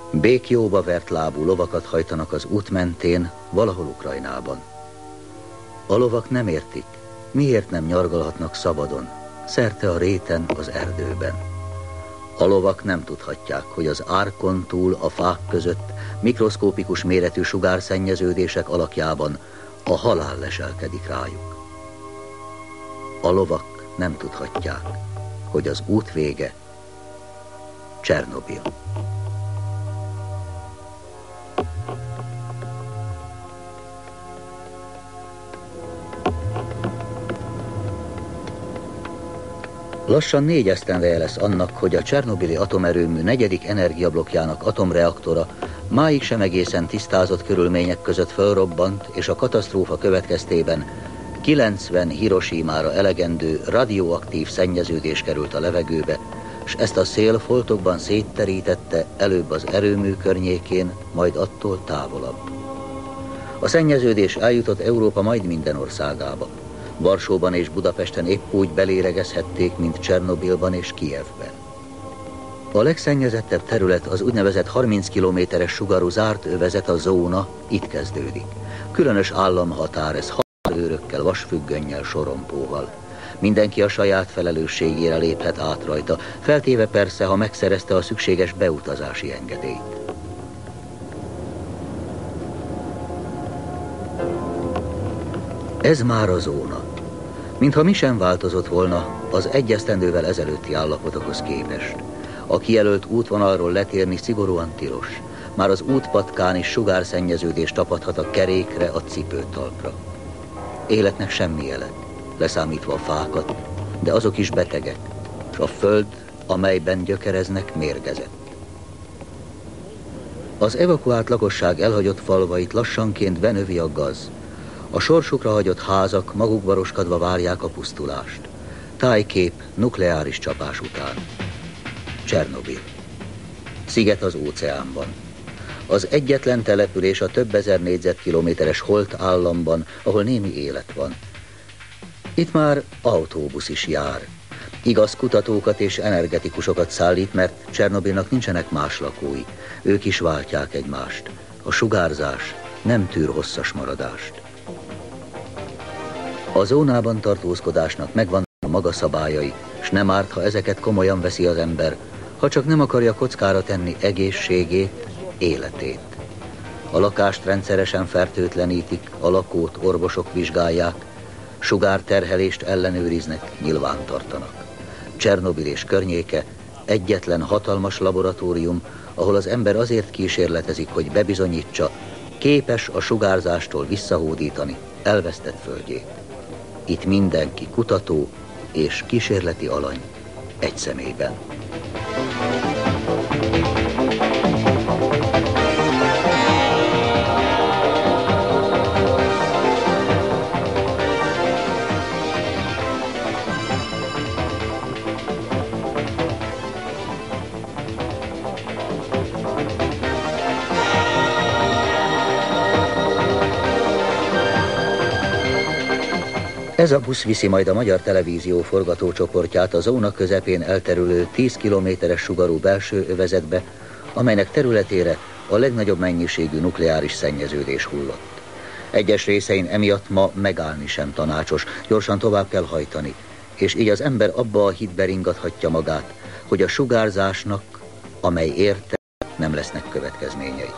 Békjóba vert lábú lovakat hajtanak az út mentén, valahol Ukrajnában. A lovak nem értik, miért nem nyargalhatnak szabadon, szerte a réten, az erdőben. A lovak nem tudhatják, hogy az árkon túl, a fák között, mikroszkópikus méretű sugárszennyeződések alakjában a halál leselkedik rájuk. A lovak nem tudhatják, hogy az út vége Csernobil. Lassan 4 esztendeje lesz annak, hogy a csernobili atomerőmű 4. energiablokkjának atomreaktora máig sem egészen tisztázott körülmények között fölrobbant, és a katasztrófa következtében 90 Hiroshimára elegendő radioaktív szennyeződés került a levegőbe, és ezt a szél foltokban szétterítette, előbb az erőmű környékén, majd attól távolabb. A szennyeződés eljutott Európa majd minden országába. Varsóban és Budapesten épp úgy belélegezhették, mint Csernobilban és Kijevben. A legszennyezettebb terület, az úgynevezett 30 kilométeres sugarú zárt övezet, a zóna, itt kezdődik. Különös államhatár, ez határőrökkel, vasfüggönnyel, sorompóval. Mindenki a saját felelősségére léphet át rajta, feltéve persze, ha megszerezte a szükséges beutazási engedélyt. Ez már a zóna. Mintha mi sem változott volna az 1 esztendővel ezelőtti állapotokhoz képest. A kijelölt útvonalról letérni szigorúan tilos. Már az útpatkán is sugárszennyeződés tapadhat a kerékre, a cipőtalpra. Életnek semmi jele, leszámítva a fákat, de azok is betegek, és a föld, amelyben gyökereznek, mérgezett. Az evakuált lakosság elhagyott falvait lassanként benövi a gaz. A sorsukra hagyott házak magukba roskadva várják a pusztulást. Tájkép nukleáris csapás után. Csernobil. Sziget az óceánban. Az egyetlen település a több ezer négyzetkilométeres holt államban, ahol némi élet van. Itt már autóbusz is jár. Igaz, kutatókat és energetikusokat szállít, mert Csernobilnak nincsenek más lakói. Ők is váltják egymást. A sugárzás nem tűr hosszas maradást. A zónában tartózkodásnak megvannak a maga szabályai, s nem árt, ha ezeket komolyan veszi az ember, ha csak nem akarja kockára tenni egészségét, életét. A lakást rendszeresen fertőtlenítik, a lakót orvosok vizsgálják, sugárterhelést ellenőriznek, nyilvántartanak. Csernobil és környéke egyetlen hatalmas laboratórium, ahol az ember azért kísérletezik, hogy bebizonyítsa, képes a sugárzástól visszahódítani elvesztett földjét. Itt mindenki kutató és kísérleti alany egy személyben. Ez a busz viszi majd a Magyar Televízió forgatócsoportját a zóna közepén elterülő 10 kilométeres sugarú belső övezetbe, amelynek területére a legnagyobb mennyiségű nukleáris szennyeződés hullott. Egyes részein emiatt ma megállni sem tanácsos, gyorsan tovább kell hajtani, és így az ember abba a hitbe ringathatja magát, hogy a sugárzásnak, amely érte, nem lesznek következményei.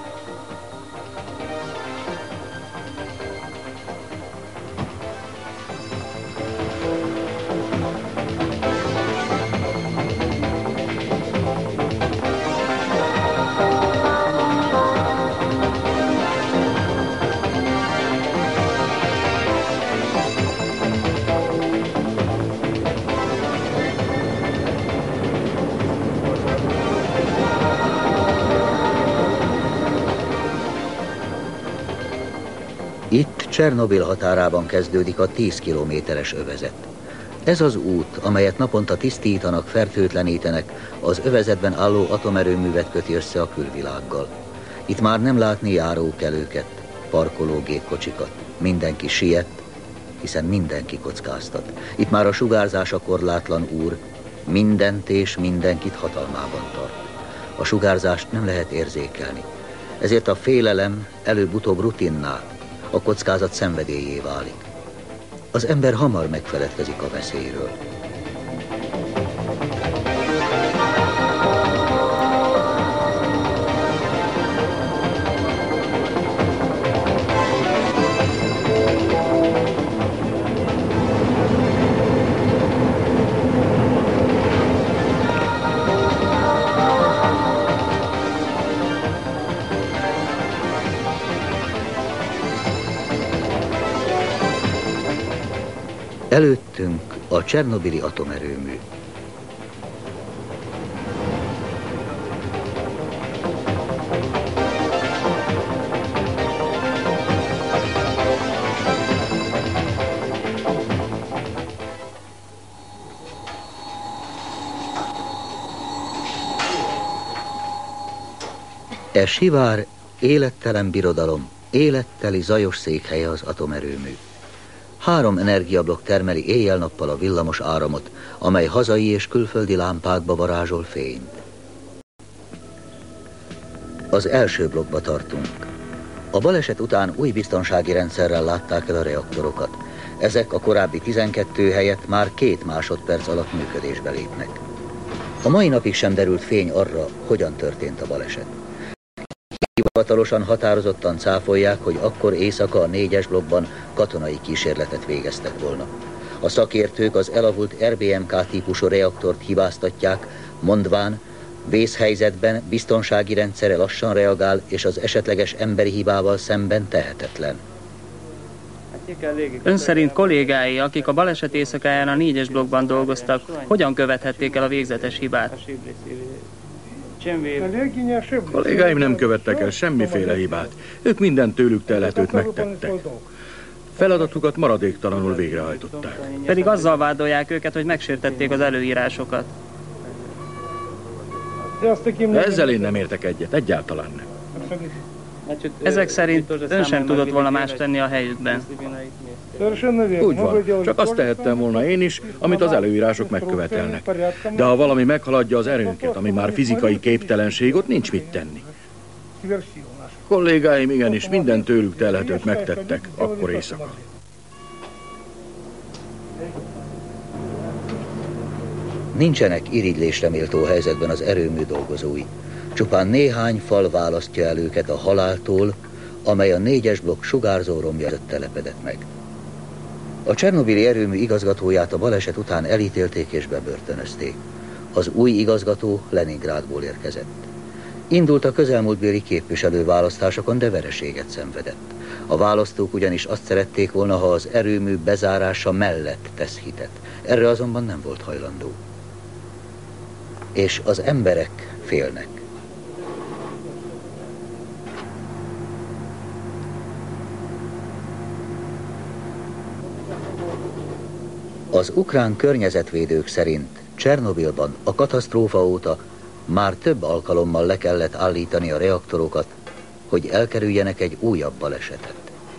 Itt Csernobil határában kezdődik a 10 kilométeres övezet. Ez az út, amelyet naponta tisztítanak, fertőtlenítenek, az övezetben álló atomerőművet köti össze a külvilággal. Itt már nem látni járókelőket, parkoló gépkocsikat. Mindenki siet, hiszen mindenki kockáztat. Itt már a sugárzás a korlátlan úr, mindent és mindenkit hatalmában tart. A sugárzást nem lehet érzékelni. Ezért a félelem előbb-utóbb rutinná, a kockázat szenvedélyé válik. Az ember hamar megfeledkezik a veszélyről. Előttünk a Csernobili atomerőmű. E sivár, élettelen birodalom, életteli zajos székhelye az atomerőmű. 3 energiablokk termeli éjjel-nappal a villamos áramot, amely hazai és külföldi lámpákba varázsol fényt. Az első blokkba tartunk. A baleset után új biztonsági rendszerrel látták el a reaktorokat. Ezek a korábbi 12 helyett már 2 másodperc alatt működésbe lépnek. A mai napig sem derült fény arra, hogyan történt a baleset. Hivatalosan határozottan cáfolják, hogy akkor éjszaka a 4-es blokkban katonai kísérletet végeztek volna. A szakértők az elavult RBMK típusú reaktort hibáztatják, mondván, vészhelyzetben biztonsági rendszere lassan reagál, és az esetleges emberi hibával szemben tehetetlen. Ön szerint kollégái, akik a baleset éjszakáján a 4-es blokkban dolgoztak, hogyan követhették el a végzetes hibát? Kollégáim nem követtek el semmiféle hibát. Ők minden tőlük telhetőt megtettek. Feladatukat maradéktalanul végrehajtották. Pedig azzal vádolják őket, hogy megsértették az előírásokat. Ezzel én nem értek egyet, egyáltalán nem. Ezek szerint ön sem tudott volna más tenni a helyükben. Úgy van, csak azt tehettem volna én is, amit az előírások megkövetelnek. De ha valami meghaladja az erőnket, ami már fizikai képtelenség, ott nincs mit tenni. Kollégáim igenis minden tőlük telhetőt megtettek akkor éjszaka. Nincsenek irigylésre méltó helyzetben az erőmű dolgozói. Csupán néhány fal választja el őket a haláltól, amely a 4-es blokk sugárzó romja között telepedett meg. A csernobili erőmű igazgatóját a baleset után elítélték és bebörtönözték. Az új igazgató Leningrádból érkezett. Indult a közelmúltbéli képviselőválasztásokon, de vereséget szenvedett. A választók ugyanis azt szerették volna, ha az erőmű bezárása mellett tesz hitet. Erre azonban nem volt hajlandó. És az emberek félnek. Az ukrán környezetvédők szerint Csernobilban a katasztrófa óta már több alkalommal le kellett állítani a reaktorokat, hogy elkerüljenek egy újabb balesetet.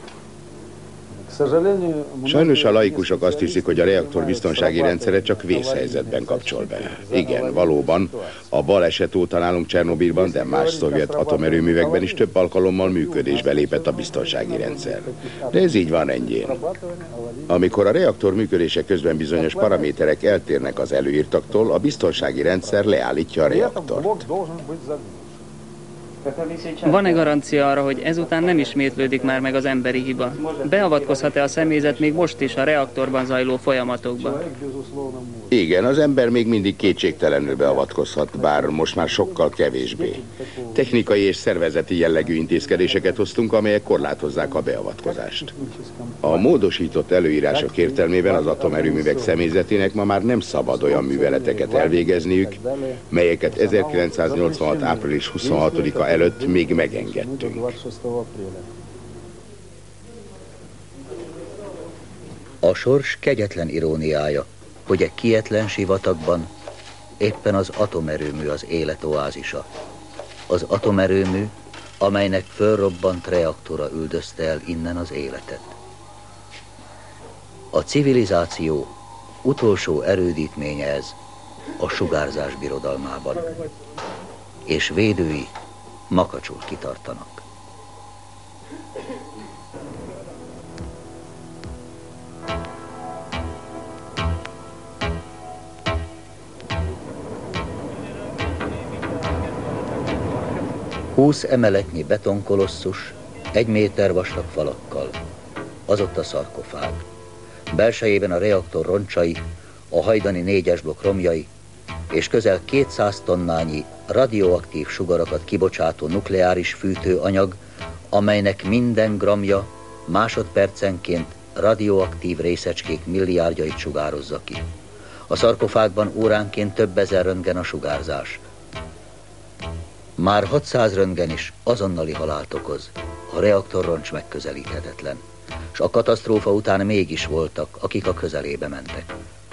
Sajnos a laikusok azt hiszik, hogy a reaktor biztonsági rendszere csak vészhelyzetben kapcsol be. Igen, valóban, a baleset óta nálunk Csernobilban, de más szovjet atomerőművekben is több alkalommal működésbe lépett a biztonsági rendszer. De ez így van rendjén. Amikor a reaktor működése közben bizonyos paraméterek eltérnek az előírtaktól, a biztonsági rendszer leállítja a reaktort. Van-e garancia arra, hogy ezután nem ismétlődik már meg az emberi hiba? Beavatkozhat-e a személyzet még most is a reaktorban zajló folyamatokban? Igen, az ember még mindig kétségtelenül beavatkozhat, bár most már sokkal kevésbé. Technikai és szervezeti jellegű intézkedéseket hoztunk, amelyek korlátozzák a beavatkozást. A módosított előírások értelmében az atomerőművek személyzetének ma már nem szabad olyan műveleteket elvégezniük, melyeket 1986. április 26-a előtt még megengedtünk. A sors kegyetlen iróniája, hogy egy kietlen sivatagban éppen az atomerőmű az élet oázisa. Az atomerőmű, amelynek fölrobbant reaktora üldözte el innen az életet. A civilizáció utolsó erődítménye ez a sugárzás birodalmában. és védői makacsul kitartanak. Húsz emeletnyi betonkolosszus, 1 méter vastag falakkal. Az ott a szarkofág. Belsejében a reaktor roncsai, a hajdani 4-es blokk romjai, és közel 200 tonnányi radioaktív sugarakat kibocsátó nukleáris fűtőanyag, amelynek minden gramja másodpercenként radioaktív részecskék milliárdjait sugározza ki. A szarkofágban óránként több ezer röntgen a sugárzás. Már 600 röntgen is azonnali halált okoz, a reaktorroncs megközelíthetetlen, és a katasztrófa után mégis voltak, akik a közelébe mentek.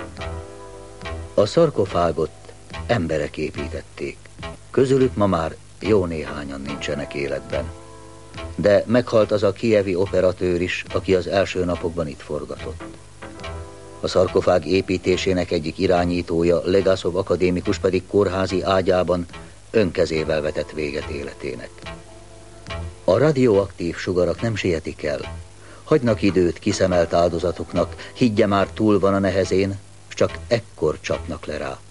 A szarkofágot emberek építették, közülük ma már jó néhányan nincsenek életben. De meghalt az a kijevi operatőr is, aki az első napokban itt forgatott. A szarkofág építésének egyik irányítója, Legasov akadémikus pedig kórházi ágyában önkezével vetett véget életének. A radioaktív sugarak nem sietik el, hagynak időt kiszemelt áldozatuknak, higgye már túl van a nehezén, s csak ekkor csapnak le rá.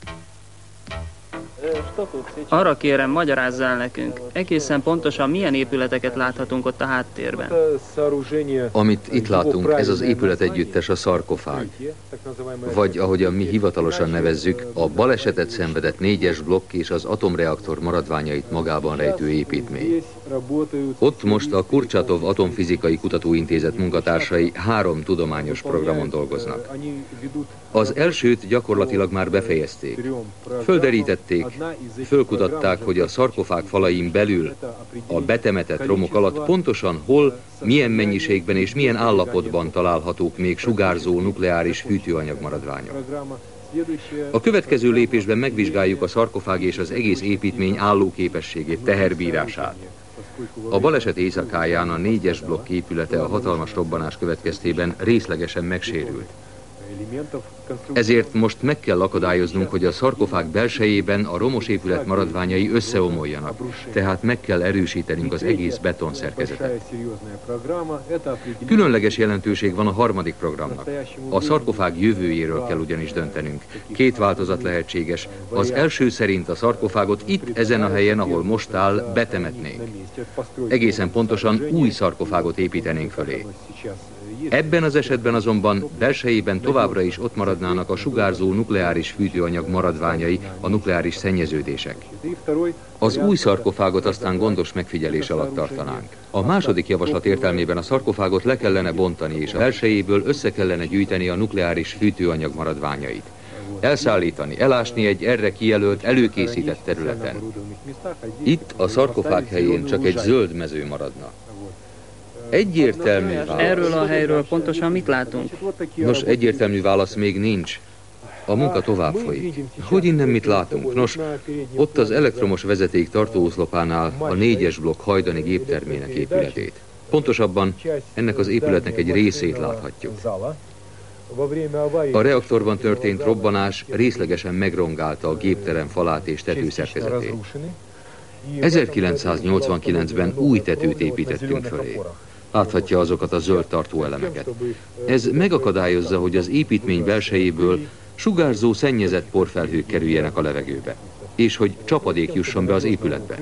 Arra kérem, magyarázzál nekünk, egészen pontosan milyen épületeket láthatunk ott a háttérben. Amit itt látunk, ez az épületegyüttes a szarkofág. Vagy ahogyan mi hivatalosan nevezzük, a balesetet szenvedett 4-es blokk és az atomreaktor maradványait magában rejtő építmény. Ott most a Kurchatov Atomfizikai Kutatóintézet munkatársai 3 tudományos programon dolgoznak. Az elsőt gyakorlatilag már befejezték. Földerítették, fölkutatták, hogy a szarkofág falain belül, a betemetett romok alatt pontosan hol, milyen mennyiségben és milyen állapotban találhatók még sugárzó nukleáris fűtőanyag maradványok. A következő lépésben megvizsgáljuk a szarkofág és az egész építmény állóképességét, teherbírását. A baleset éjszakáján a 4-es blokk épülete a hatalmas robbanás következtében részlegesen megsérült. Ezért most meg kell akadályoznunk, hogy a szarkofág belsejében a romos épület maradványai összeomoljanak, tehát meg kell erősítenünk az egész betonszerkezetet. Különleges jelentőség van a harmadik programnak. A szarkofág jövőjéről kell ugyanis döntenünk. 2 változat lehetséges. Az első szerint a szarkofágot itt, ezen a helyen, ahol most áll, betemetnénk. Egészen pontosan új szarkofágot építenénk fölé. Ebben az esetben azonban belsejében továbbra is ott maradnának a sugárzó nukleáris fűtőanyag maradványai, a nukleáris szennyeződések. Az új szarkofágot aztán gondos megfigyelés alatt tartanánk. A második javaslat értelmében a szarkofágot le kellene bontani, és a belsejéből össze kellene gyűjteni a nukleáris fűtőanyag maradványait. Elszállítani, elásni egy erre kijelölt, előkészített területen. Itt a szarkofág helyén csak egy zöld mező maradna. Egyértelmű válasz. Erről a helyről pontosan mit látunk? Nos, egyértelmű válasz még nincs. A munka tovább folyik. Hogy innen mit látunk? Nos, ott az elektromos vezeték tartóoszlopánál a 4-es blokk hajdani géptermének épületét. Pontosabban ennek az épületnek egy részét láthatjuk. A reaktorban történt robbanás részlegesen megrongálta a gépterem falát és tetőszerkezetét. 1989-ben új tetőt építettünk fölé. Láthatja azokat a zöld tartóelemeket. Ez megakadályozza, hogy az építmény belsejéből sugárzó szennyezett porfelhők kerüljenek a levegőbe, és hogy csapadék jusson be az épületbe.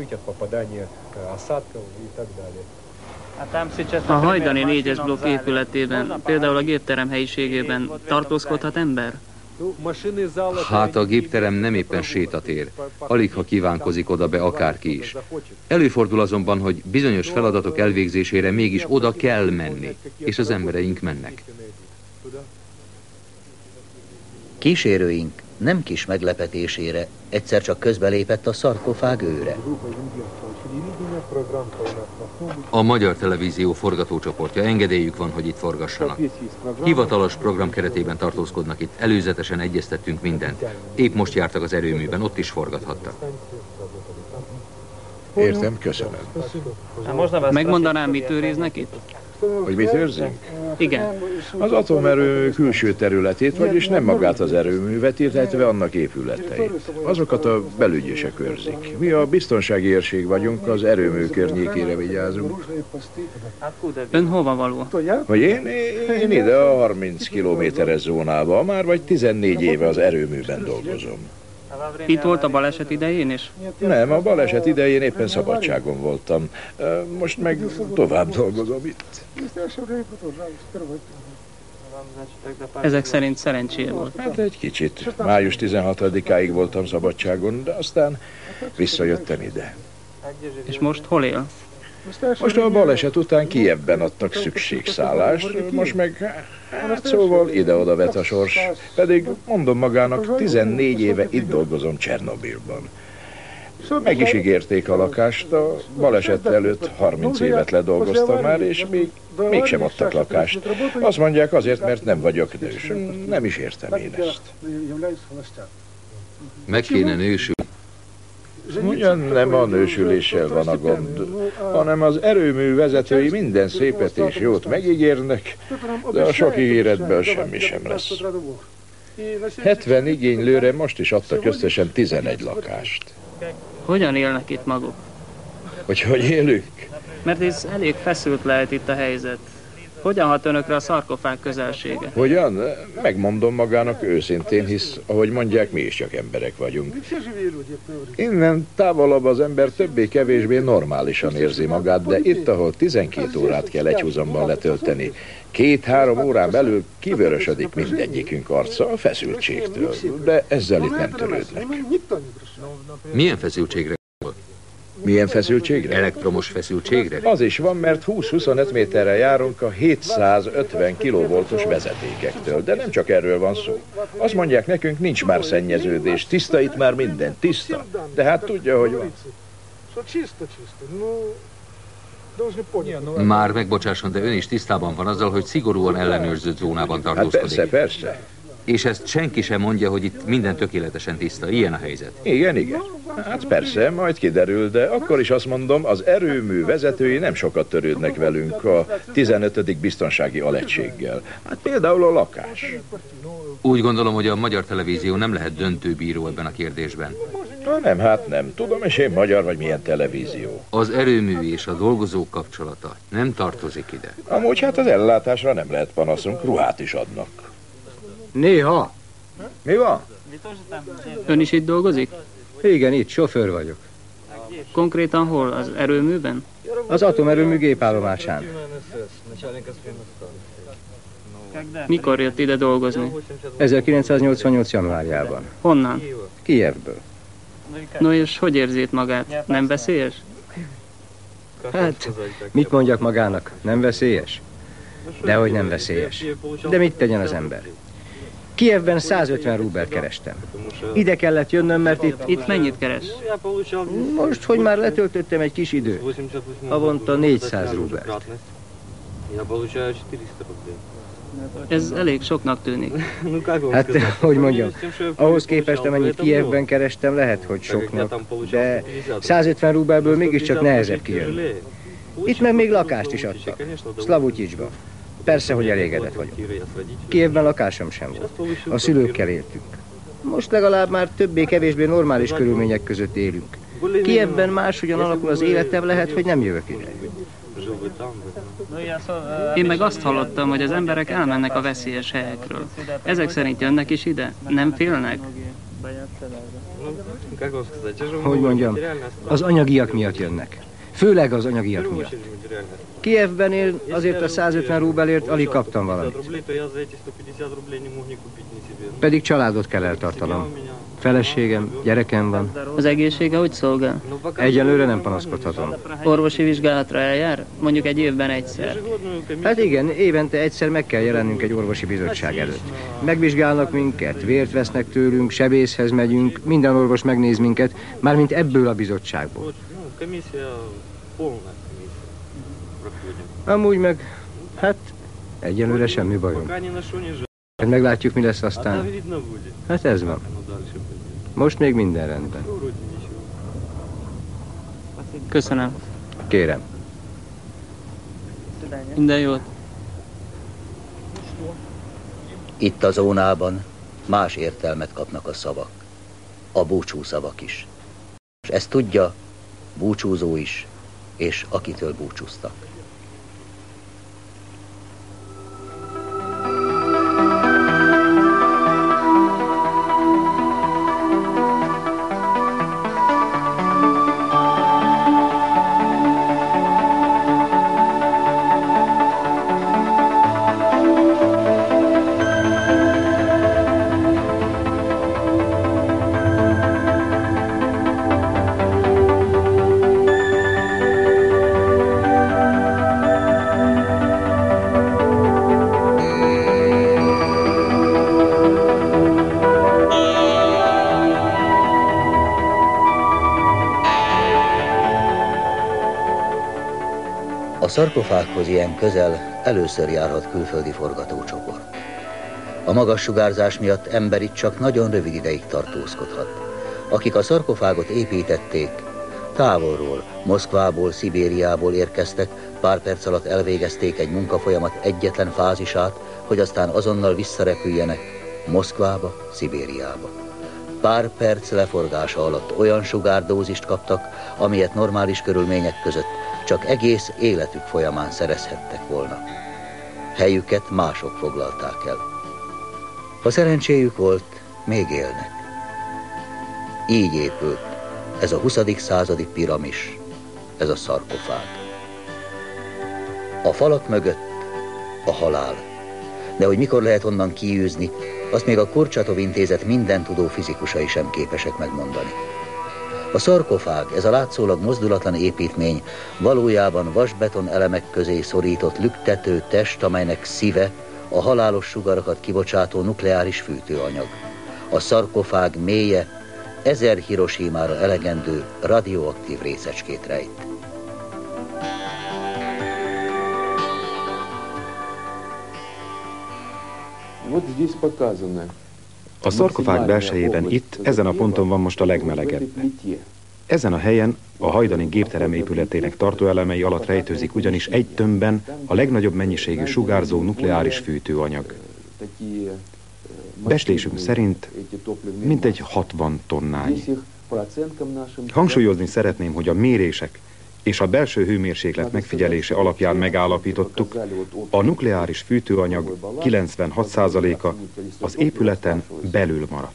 A hajdani 4-es blokk épületében, például a gépterem helyiségében tartózkodhat ember? Hát a gépterem nem éppen sétatér, alig ha kívánkozik oda be akárki is. Előfordul azonban, hogy bizonyos feladatok elvégzésére mégis oda kell menni, és az embereink mennek. Kísérőink nem kis meglepetésére egyszer csak közbelépett a szarkofág őre. A Magyar Televízió forgatócsoportja, engedélyük van, hogy itt forgassanak. Hivatalos program keretében tartózkodnak itt, előzetesen egyeztettünk mindent. Épp most jártak az erőműben, ott is forgathattak. Értem, köszönöm. Megmondanám, mit őriznek itt? Hogy mit őrzünk? Igen. Az atomerőmű külső területét, vagyis nem magát az erőművet, illetve annak épületeit. Azokat a belügyesek őrzik. Mi a biztonsági őrség vagyunk, az erőmű környékére vigyázunk. Ön hova való? Hogy én ide a 30 kilométeres zónába, már vagy 14 éve az erőműben dolgozom. Itt volt a baleset idején is? Nem, a baleset idején éppen szabadságon voltam. Most meg tovább dolgozom itt. Ezek szerint szerencséje volt. Hát egy kicsit. Május 16-áig voltam szabadságon, de aztán visszajöttem ide. És most hol él? Most a baleset után Kijevben adtak szükségszállást, most meg, hát szóval ide-oda vet a sors. Pedig mondom magának, 14 éve itt dolgozom Csernobilban. Meg is ígérték a lakást, a baleset előtt 30 évet ledolgoztam már, és mégsem adtak lakást. Azt mondják azért, mert nem vagyok nős. Nem is értem én ezt. Meg kéne nősülni. Ugyan nem a nősüléssel van a gond, hanem az erőmű vezetői minden szépet és jót megígérnek, de a sok ígéretből semmi sem lesz. 70 igénylőre most is adtak összesen 11 lakást. Hogyan élnek itt maguk? Hogy élünk? Mert ez elég feszült lehet itt a helyzet. Hogyan hat önökre a szarkofág közelsége? Hogyan? Megmondom magának őszintén, hisz, ahogy mondják, mi is csak emberek vagyunk. Innen távolabb az ember többé-kevésbé normálisan érzi magát, de itt, ahol 12 órát kell egyhuzamban letölteni, 2-3 órán belül kivörösödik mindegyikünk arca a feszültségtől, de ezzel itt nem törődnek. Milyen feszültségre? Milyen feszültségre? Elektromos feszültségre? Az is van, mert 20-25 méterre járunk a 750 kilovoltos vezetékektől, de nem csak erről van szó. Azt mondják nekünk, nincs már szennyeződés, tiszta itt már minden, tiszta. De hát tudja, hogy van. Már megbocsásson, de ön is tisztában van azzal, hogy szigorúan ellenőrzött zónában Hát tartózkodik. persze. És ezt senki sem mondja, hogy itt minden tökéletesen tiszta. Ilyen a helyzet. Igen. Hát persze, majd kiderül, de akkor is azt mondom, az erőmű vezetői nem sokat törődnek velünk a 15. biztonsági alegységgel. Hát például a lakás. Úgy gondolom, hogy a Magyar Televízió nem lehet döntőbíró ebben a kérdésben. Nem. Tudom, és én magyar vagy milyen televízió. Az erőmű és a dolgozók kapcsolata nem tartozik ide. Amúgy hát az ellátásra nem lehet panaszunk, ruhát is adnak. Néha. Mi van? Ön is itt dolgozik? Igen, itt sofőr vagyok. Konkrétan hol? Az erőműben? Az atomerőmű gépállomásán. Mikor jött ide dolgozni? 1988. januárjában. Honnan? Kijevből. No és hogy érzi itt magát? Nem veszélyes? Hát, mit mondjak magának? Nem veszélyes? Dehogy nem veszélyes. De mit tegyen az ember? Kijevben 150 rubelt kerestem. Ide kellett jönnöm, mert Itt mennyit keres? most, hogy már letöltöttem egy kis időt, havonta 400 rubelt. Ez elég soknak tűnik. Hát, hogy mondjam, ahhoz képest, amennyit Kijevben kerestem, lehet, hogy soknak, de 150 rubelből mégiscsak nehezebb kijönni. Itt meg még lakást is adtak, Szlavutyicsba. Persze, hogy elégedett vagyok. Kijevben lakásom sem volt. A szülőkkel éltünk. Most legalább már többé-kevésbé normális körülmények között élünk. Kijevben máshogyan alakul az életem, lehet, hogy nem jövök ide. Én meg azt hallottam, hogy az emberek elmennek a veszélyes helyekről. Ezek szerint jönnek is ide? Nem félnek? Hogy mondjam, az anyagiak miatt jönnek. Főleg az anyagiak miatt. Kijevben én azért a 150 rubelért alig kaptam valamit. Pedig családot kell eltartanom. Feleségem, gyerekem van. Az egészsége hogy szolgál? Egyelőre nem panaszkodhatom. Orvosi vizsgálatra eljár? Mondjuk egy évben egyszer. Hát igen, évente egyszer meg kell jelennünk egy orvosi bizottság előtt. Megvizsgálnak minket, vért vesznek tőlünk, sebészhez megyünk, minden orvos megnéz minket, mármint ebből a bizottságból. Amúgy meg, hát, egyelőre semmi bajom. Meglátjuk, mi lesz aztán. Hát ez van. Most még minden rendben. Köszönöm. Kérem. Minden jót. Itt a zónában más értelmet kapnak a szavak. A búcsú szavak is. És ezt tudja búcsúzó is, és akitől búcsúztak. A szarkofághoz ilyen közel először járhat külföldi forgatócsoport. A magas sugárzás miatt ember itt csak nagyon rövid ideig tartózkodhat. Akik a szarkofágot építették, távolról, Moszkvából, Szibériából érkeztek, pár perc alatt elvégezték egy munkafolyamat egyetlen fázisát, hogy aztán azonnal visszarepüljenek Moszkvába, Szibériába. Pár perc leforgása alatt olyan sugárdózist kaptak, amilyet normális körülmények között csak egész életük folyamán szerezhettek volna. Helyüket mások foglalták el. Ha szerencséjük volt, még élnek. Így épült ez a 20. századi piramis, ez a szarkofág. A falak mögött a halál. De hogy mikor lehet onnan kiűzni, azt még a Kurchatov intézet minden tudó fizikusai sem képesek megmondani. A szarkofág, ez a látszólag mozdulatlan építmény, valójában vasbeton elemek közé szorított lüktető test, amelynek szíve a halálos sugarakat kibocsátó nukleáris fűtőanyag. A szarkofág mélye 1000 Hiroshimára elegendő radioaktív részecskét rejt. A szarkofág belsejében itt, ezen a ponton van most a legmelegebb. Ezen a helyen a hajdani gépterem épületének tartóelemei alatt rejtőzik ugyanis egy tömbben a legnagyobb mennyiségű sugárzó nukleáris fűtőanyag. Becslésünk szerint mintegy 60 tonnányi. Hangsúlyozni szeretném, hogy a mérések és a belső hőmérséklet megfigyelése alapján megállapítottuk, a nukleáris fűtőanyag 96%-a az épületen belül maradt.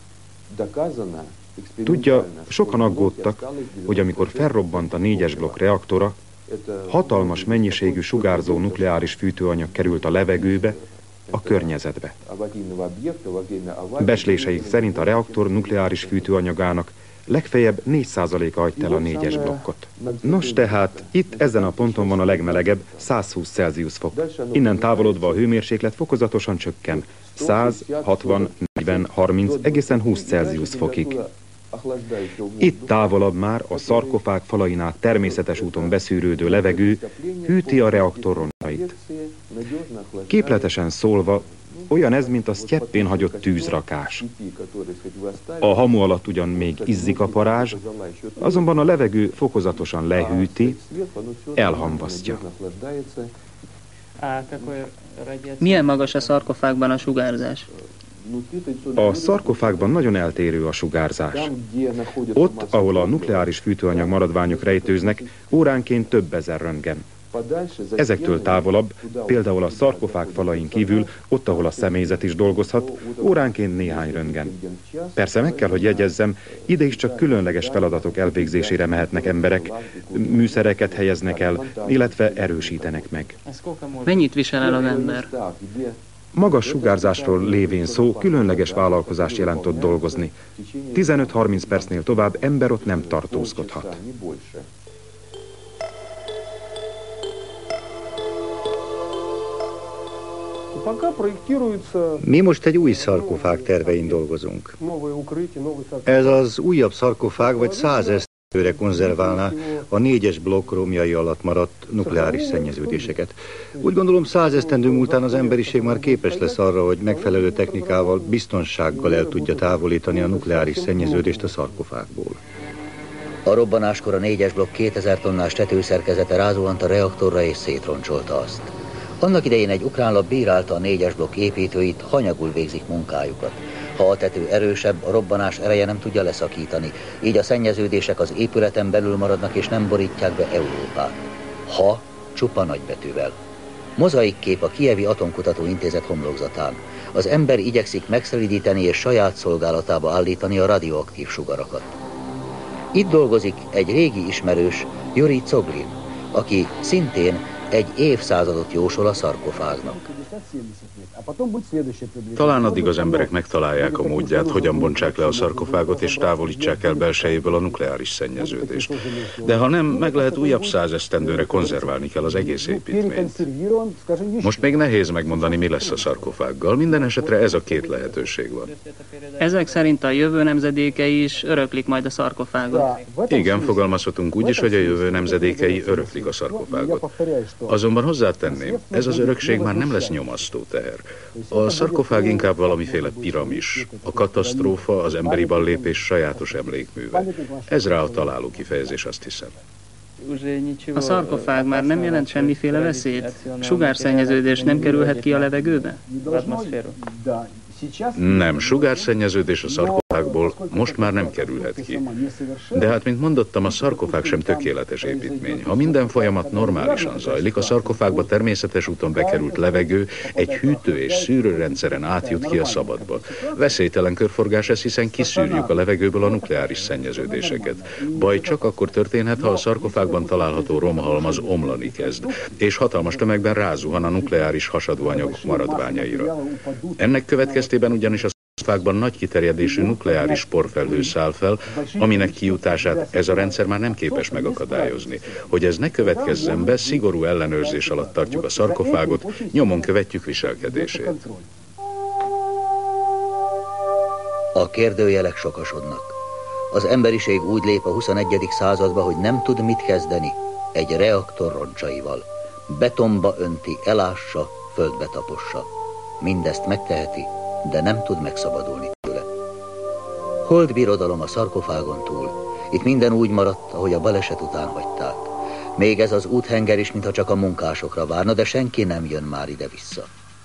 Tudja, sokan aggódtak, hogy amikor felrobbant a 4-es blokk reaktora, hatalmas mennyiségű sugárzó nukleáris fűtőanyag került a levegőbe, a környezetbe. Becsléseink szerint a reaktor nukleáris fűtőanyagának legfeljebb 4%-a hagyta el a 4-es blokkot. Nos tehát, itt ezen a ponton van a legmelegebb, 120 Celsius fok. Innen távolodva a hőmérséklet fokozatosan csökken, 100, 60, 40, 30, egészen 20 Celsius fokig. Itt távolabb már a szarkofág falainál természetes úton beszűrődő levegő hűti a reaktor rongyait. Képletesen szólva, olyan ez, mint a sztyeppén hagyott tűzrakás. A hamu alatt ugyan még izzik a parázs, azonban a levegő fokozatosan lehűti, elhamvasztja. Milyen magas a szarkofágban a sugárzás? A szarkofágban nagyon eltérő a sugárzás. Ott, ahol a nukleáris fűtőanyag maradványok rejtőznek, óránként több ezer röntgen. Ezektől távolabb, például a szarkofág falain kívül, ott, ahol a személyzet is dolgozhat, óránként néhány röntgen. Persze meg kell, hogy jegyezzem, ide is csak különleges feladatok elvégzésére mehetnek emberek, műszereket helyeznek el, illetve erősítenek meg. Mennyit visel el az ember? Magas sugárzásról lévén szó különleges vállalkozást jelent ott dolgozni. 15-30 percnél tovább ember ott nem tartózkodhat. Mi most egy új szarkofág tervein dolgozunk. Ez az újabb szarkofág vagy 100 esztendőre konzerválná a 4-es blokk romjai alatt maradt nukleáris szennyeződéseket. Úgy gondolom 100 esztendő múltán az emberiség már képes lesz arra, hogy megfelelő technikával, biztonsággal el tudja távolítani a nukleáris szennyeződést a szarkofágból. A robbanáskor a 4-es blokk 2000 tonnás tetőszerkezete rázuhant a reaktorra és szétroncsolta azt. Annak idején egy ukrán lap bírálta a 4-es blokk építőit, hanyagul végzik munkájukat. Ha a tető erősebb, a robbanás ereje nem tudja leszakítani, így a szennyeződések az épületen belül maradnak és nem borítják be Európát. Ha csupa nagybetűvel. Mozaikkép a Kijevi Atomkutató Intézet homlokzatán. Az ember igyekszik megszelidíteni és saját szolgálatába állítani a radioaktív sugarakat. Itt dolgozik egy régi ismerős, Yuri Tsoglin, aki szintén egy évszázadot jósol a szarkofágnak. Talán addig az emberek megtalálják a módját, hogyan bontsák le a szarkofágot és távolítsák el belsejéből a nukleáris szennyeződést. De ha nem, meg lehet újabb 100 esztendőre konzerválni kell az egész építményt. Most még nehéz megmondani, mi lesz a szarkofággal. Minden esetre ez a két lehetőség van. Ezek szerint a jövő nemzedékei is öröklik majd a szarkofágot. Igen, fogalmazhatunk úgy is, hogy a jövő nemzedékei öröklik a szarkofágot. Azonban hozzátenném, ez az örökség már nem lesz nyomasztó teher. A szarkofág inkább valamiféle piramis, a katasztrófa, az emberi ballépés sajátos emlékműve. Ez rá a találó kifejezés, azt hiszem. A szarkofág már nem jelent semmiféle veszélyt? Sugárszennyeződés nem kerülhet ki a levegőbe? Nem, sugárszennyeződés a szarkofágból most már nem kerülhet ki. De hát, mint mondottam, a szarkofág sem tökéletes építmény. Ha minden folyamat normálisan zajlik, a szarkofágba természetes úton bekerült levegő egy hűtő- és szűrőrendszeren átjut ki a szabadba. Veszélytelen körforgás ez, hiszen kiszűrjük a levegőből a nukleáris szennyeződéseket. Baj csak akkor történhet, ha a szarkofágban található romhalmaz omlani kezd, és hatalmas tömegben rázuhan a nukleáris hasadóanyagok maradványaira. Ennek következtében ugyanis a szarkofágban nagy kiterjedésű nukleáris porfelhő száll fel, aminek kijutását ez a rendszer már nem képes megakadályozni. Hogy ez ne következzen be, szigorú ellenőrzés alatt tartjuk a szarkofágot, nyomon követjük viselkedését. A kérdőjelek sokasodnak. Az emberiség úgy lép a 21. századba, hogy nem tud mit kezdeni egy reaktor roncsaival. Betonba önti, elássa, földbe tapossa. Mindezt megteheti, de nem tud megszabadulni tőle. Holdbirodalom a szarkofágon túl. Itt minden úgy maradt, ahogy a baleset után hagyták. Még ez az úthenger is, mintha csak a munkásokra várna, de senki nem jön már ide-vissza.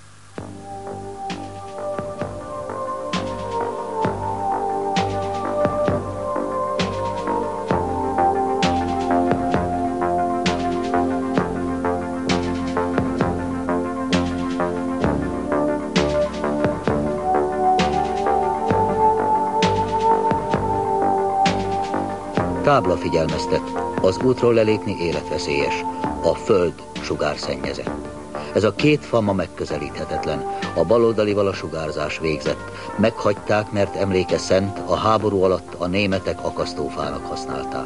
Tábla figyelmeztet, az útról lelépni életveszélyes, a föld sugárszennyezett. Ez a két fa ma megközelíthetetlen, a baloldalival a sugárzás végzett. Meghagyták, mert emléke szent, a háború alatt a németek akasztófának használták.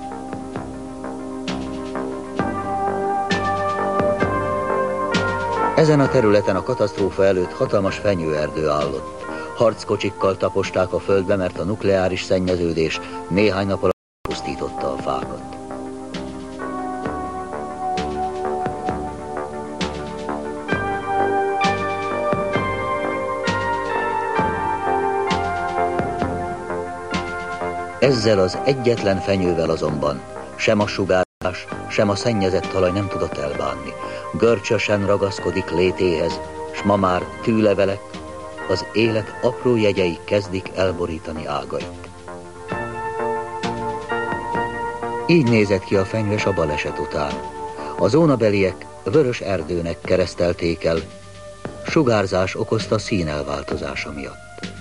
Ezen a területen a katasztrófa előtt hatalmas fenyőerdő állott. Harckocsikkal taposták a földbe, mert a nukleáris szennyeződés néhány nap alatt pusztította a fákat. Ezzel az egyetlen fenyővel azonban sem a sugárzás, sem a szennyezett talaj nem tudott elbánni. Görcsösen ragaszkodik létéhez, s ma már tűlevelek, az élet apró jegyei kezdik elborítani ágait. Így nézett ki a fenyves a baleset után. A zónabeliek vörös erdőnek keresztelték el, sugárzás okozta színelváltozása miatt.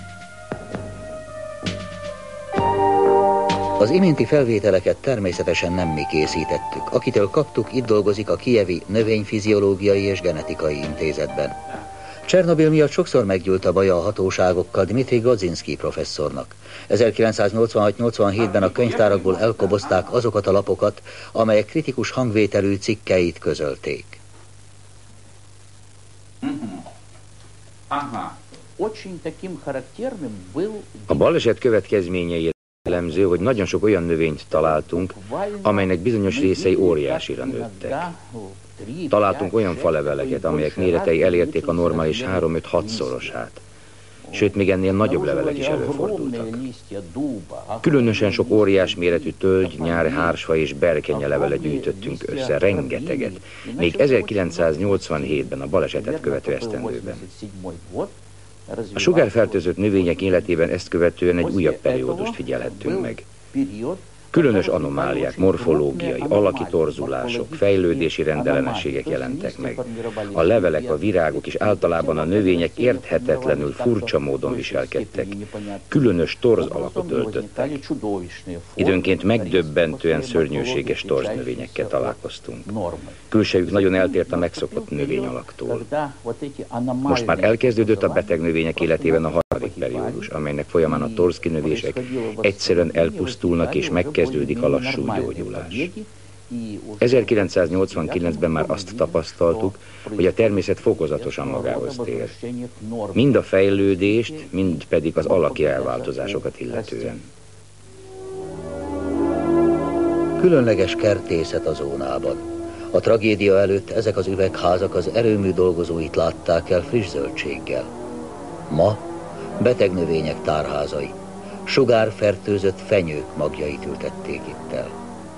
Az iménti felvételeket természetesen nem mi készítettük. Akitől kaptuk, itt dolgozik a Kijevi Növényfiziológiai és Genetikai Intézetben. Csernobil miatt sokszor meggyűlt a baja a hatóságokkal Dmitri Godzinski professzornak. 1986-87-ben a könyvtárakból elkobozták azokat a lapokat, amelyek kritikus hangvételű cikkeit közölték. A baleset következményei jellemző, hogy nagyon sok olyan növényt találtunk, amelynek bizonyos részei óriásira nőttek. Találtunk olyan faleveleket, amelyek méretei elérték a normális 3-5-6 szorosát. sőt még ennél nagyobb levelek is előfordultak. Különösen sok óriás méretű tölgy, nyár, hársfa és berkenye levele gyűjtöttünk össze, rengeteget, még 1987-ben a balesetet követő esztendőben. A sugárfertőzött növények életében ezt követően egy újabb periódust figyelhettünk meg. Különös anomáliák, morfológiai, alaki torzulások, fejlődési rendellenességek jelentek meg. A levelek, a virágok és általában a növények érthetetlenül furcsa módon viselkedtek. Különös torz alakot öltöttek. Időnként megdöbbentően szörnyűséges torznövényekkel találkoztunk. Külsejük nagyon eltért a megszokott növényalaktól. Most már elkezdődött a beteg növények életében a harmadik periódus, amelynek folyamán a torzkinövések egyszerűen elpusztulnak és megkezdődik a lassú gyógyulás. 1989-ben már azt tapasztaltuk, hogy a természet fokozatosan magához tér. Mind a fejlődést, mind pedig az alaki elváltozásokat illetően. Különleges kertészet a zónában. A tragédia előtt ezek az üvegházak az erőmű dolgozóit látták el friss zöldséggel. Ma beteg növények tárházai, sugárfertőzött fenyők magjait ültették itt el.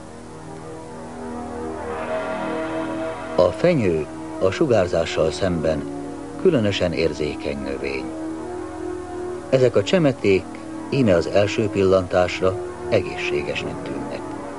A fenyő a sugárzással szemben különösen érzékeny növény. Ezek a csemeték íme az első pillantásra egészségesnek tűnnek.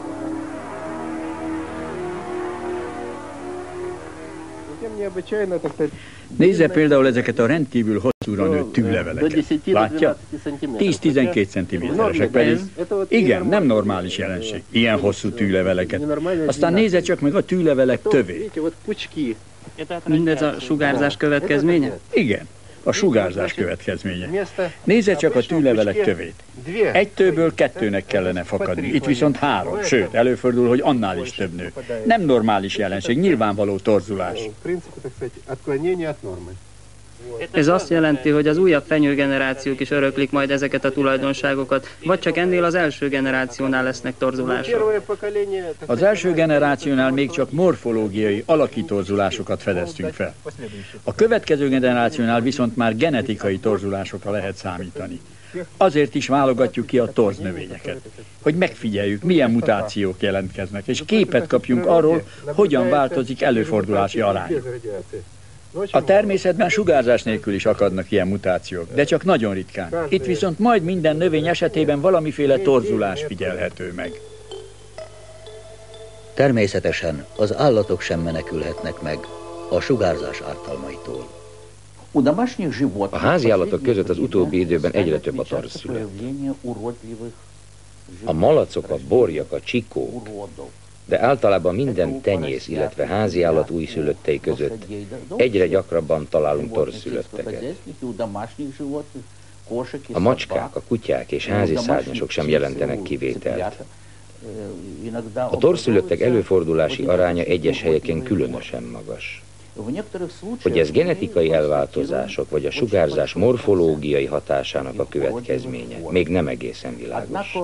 Nézze például ezeket a rendkívül hosszúra nőtt tűleveleket. Látja? 10-12 cm-esek pedig. Igen, nem normális jelenség. Ilyen hosszú tűleveleket. Aztán nézze csak meg a tűlevelek tövét. Mindez a sugárzás következménye? Igen, a sugárzás következménye. Nézze csak a tűlevelek tövét. Egy tőből 2-nek kellene fakadni, itt viszont 3, sőt, előfordul, hogy annál is több nő. Nem normális jelenség, nyilvánvaló torzulás. Ez azt jelenti, hogy az újabb fenyőgenerációk is öröklik majd ezeket a tulajdonságokat, vagy csak ennél az első generációnál lesznek torzulások? Az első generációnál még csak morfológiai, alaki torzulásokat fedeztünk fel. A következő generációnál viszont már genetikai torzulásokra lehet számítani. Azért is válogatjuk ki a torznövényeket, hogy megfigyeljük, milyen mutációk jelentkeznek, és képet kapjunk arról, hogyan változik előfordulási arány. A természetben sugárzás nélkül is akadnak ilyen mutációk, de csak nagyon ritkán. Itt viszont majd minden növény esetében valamiféle torzulás figyelhető meg. Természetesen az állatok sem menekülhetnek meg a sugárzás ártalmaitól. A háziállatok között az utóbbi időben egyre több a torzszülött. A malacok, a borjak, a csikók, de általában minden tenyész, illetve háziállat újszülöttei között egyre gyakrabban találunk torzszülötteket. A macskák, a kutyák és házi szárnyasok sem jelentenek kivételt. A torzszülöttek előfordulási aránya egyes helyeken különösen magas. Hogy ez genetikai elváltozások vagy a sugárzás morfológiai hatásának a következménye, még nem egészen világos.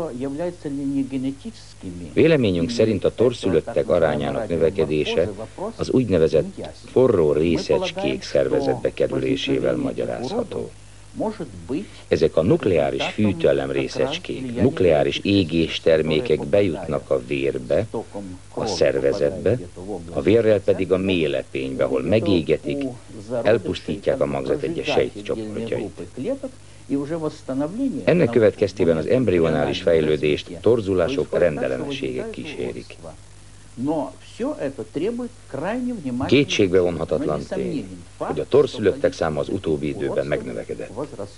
Véleményünk szerint a torzszülöttek arányának növekedése az úgynevezett forró részecskék szervezetbe kerülésével magyarázható. Ezek a nukleáris fűtőelem részecskék, nukleáris égéstermékek bejutnak a vérbe, a szervezetbe, a vérrel pedig a méhlepénybe, ahol megégetik, elpusztítják a magzat egyes sejtcsoportjait. Ennek következtében az embrionális fejlődést torzulások, rendellenességek kísérik. Kétségbe vonhatatlan tény, hogy a torzszülöttek száma az utóbbi időben megnövekedett.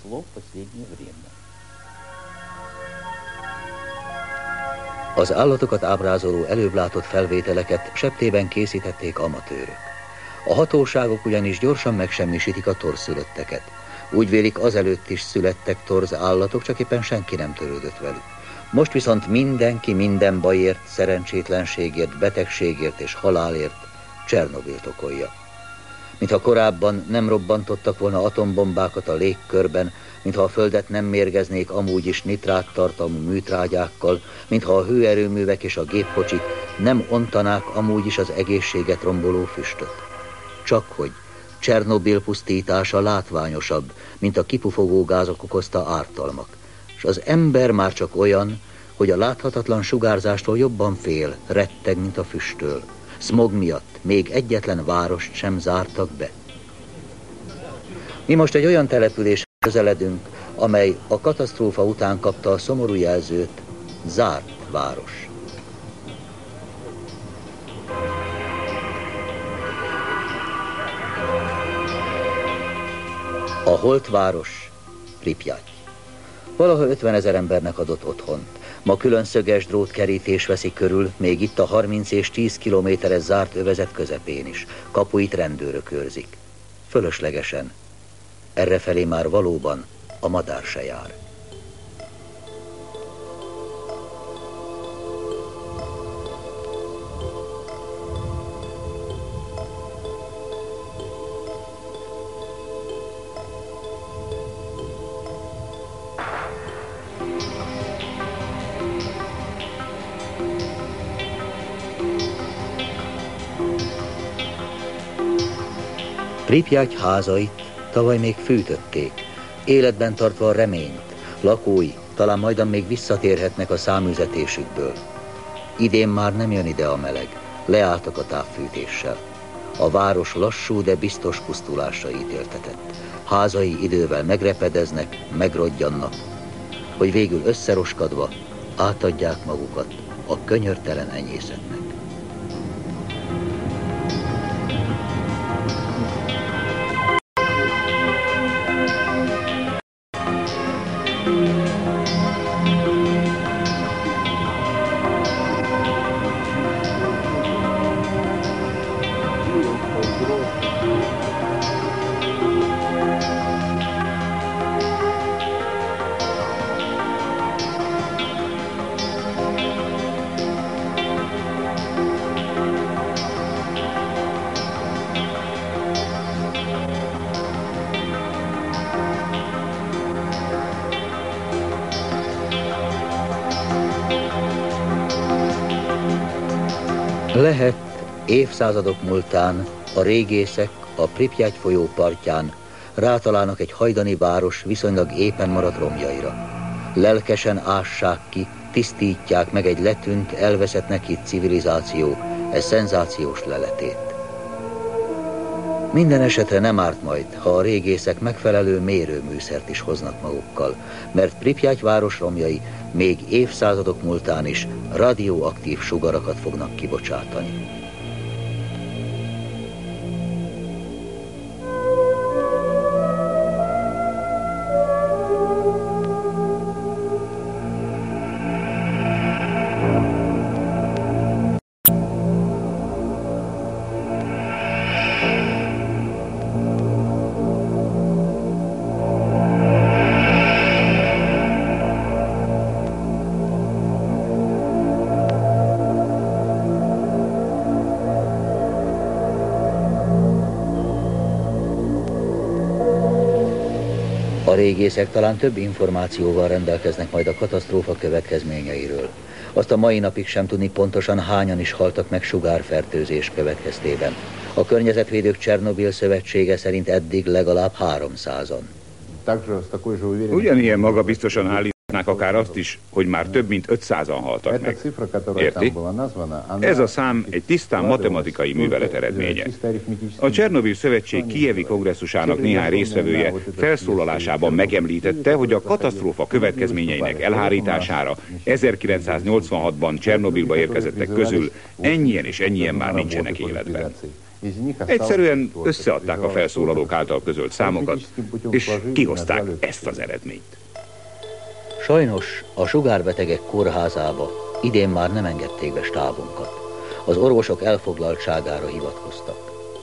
Az állatokat ábrázoló előbb látott felvételeket septében készítették amatőrök. A hatóságok ugyanis gyorsan megsemmisítik a torzszülötteket. Úgy vélik, azelőtt is születtek torz állatok, csak éppen senki nem törődött velük. Most viszont mindenki minden bajért, szerencsétlenségért, betegségért és halálért Csernobilt okolja. Mintha korábban nem robbantottak volna atombombákat a légkörben, mintha a földet nem mérgeznék amúgy is nitráttartalmú műtrágyákkal, mintha a hőerőművek és a gépkocsik nem ontanák amúgy is az egészséget romboló füstöt. Csak hogy Csernobil pusztítása látványosabb, mint a kipufogó gázok okozta ártalmak. És az ember már csak olyan, hogy a láthatatlan sugárzástól jobban fél, retteg, mint a füsttől. Smog miatt még egyetlen várost sem zártak be. Mi most egy olyan településre közeledünk, amely a katasztrófa után kapta a szomorú jelzőt, zárt város. A holt város, Pripyat. Valaha 50 000 embernek adott otthont. Ma külön szöges drótkerítés veszi körül, még itt a 30 és 10 kilométeres zárt övezet közepén is. Kapuit rendőrök őrzik. Fölöslegesen. Errefelé már valóban a madár se jár. Pripyat házait tavaly még fűtötték, életben tartva a reményt, lakói talán majdan még visszatérhetnek a száműzetésükből. Idén már nem jön ide a meleg, leálltak a távfűtéssel. A város lassú, de biztos pusztulásra ítéltetett. Házai idővel megrepedeznek, megrodjannak, hogy végül összeroskadva átadják magukat a könyörtelen enyészetnek. Lehet, évszázadok múltán a régészek a Pripyat folyó partján rátalálnak egy hajdani város viszonylag épen maradt romjaira. Lelkesen ássák ki, tisztítják meg egy letűnt, elveszettnek hitt civilizáció szenzációs leletét. Minden esetre nem árt majd, ha a régészek megfelelő mérőműszert is hoznak magukkal, mert Pripyat város romjai még évszázadok múltán is radioaktív sugarakat fognak kibocsátani. A régészek talán több információval rendelkeznek majd a katasztrófa következményeiről. Azt a mai napig sem tudni pontosan hányan is haltak meg sugárfertőzés következtében. A Környezetvédők Csernobil Szövetsége szerint eddig legalább 300-an. Ugyanilyen magabiztosan állítják akár azt is, hogy már több mint 500-an haltak meg. Érti? Ez a szám egy tisztán matematikai művelet eredménye. A Csernobil Szövetség kijevi kongresszusának néhány résztvevője felszólalásában megemlítette, hogy a katasztrófa következményeinek elhárítására 1986-ban Csernobilba érkezettek közül ennyien és ennyien már nincsenek életben. Egyszerűen összeadták a felszólalók által közölt számokat, és kihozták ezt az eredményt. Sajnos a sugárbetegek kórházába idén már nem engedték be stábunkat. Az orvosok elfoglaltságára hivatkoztak.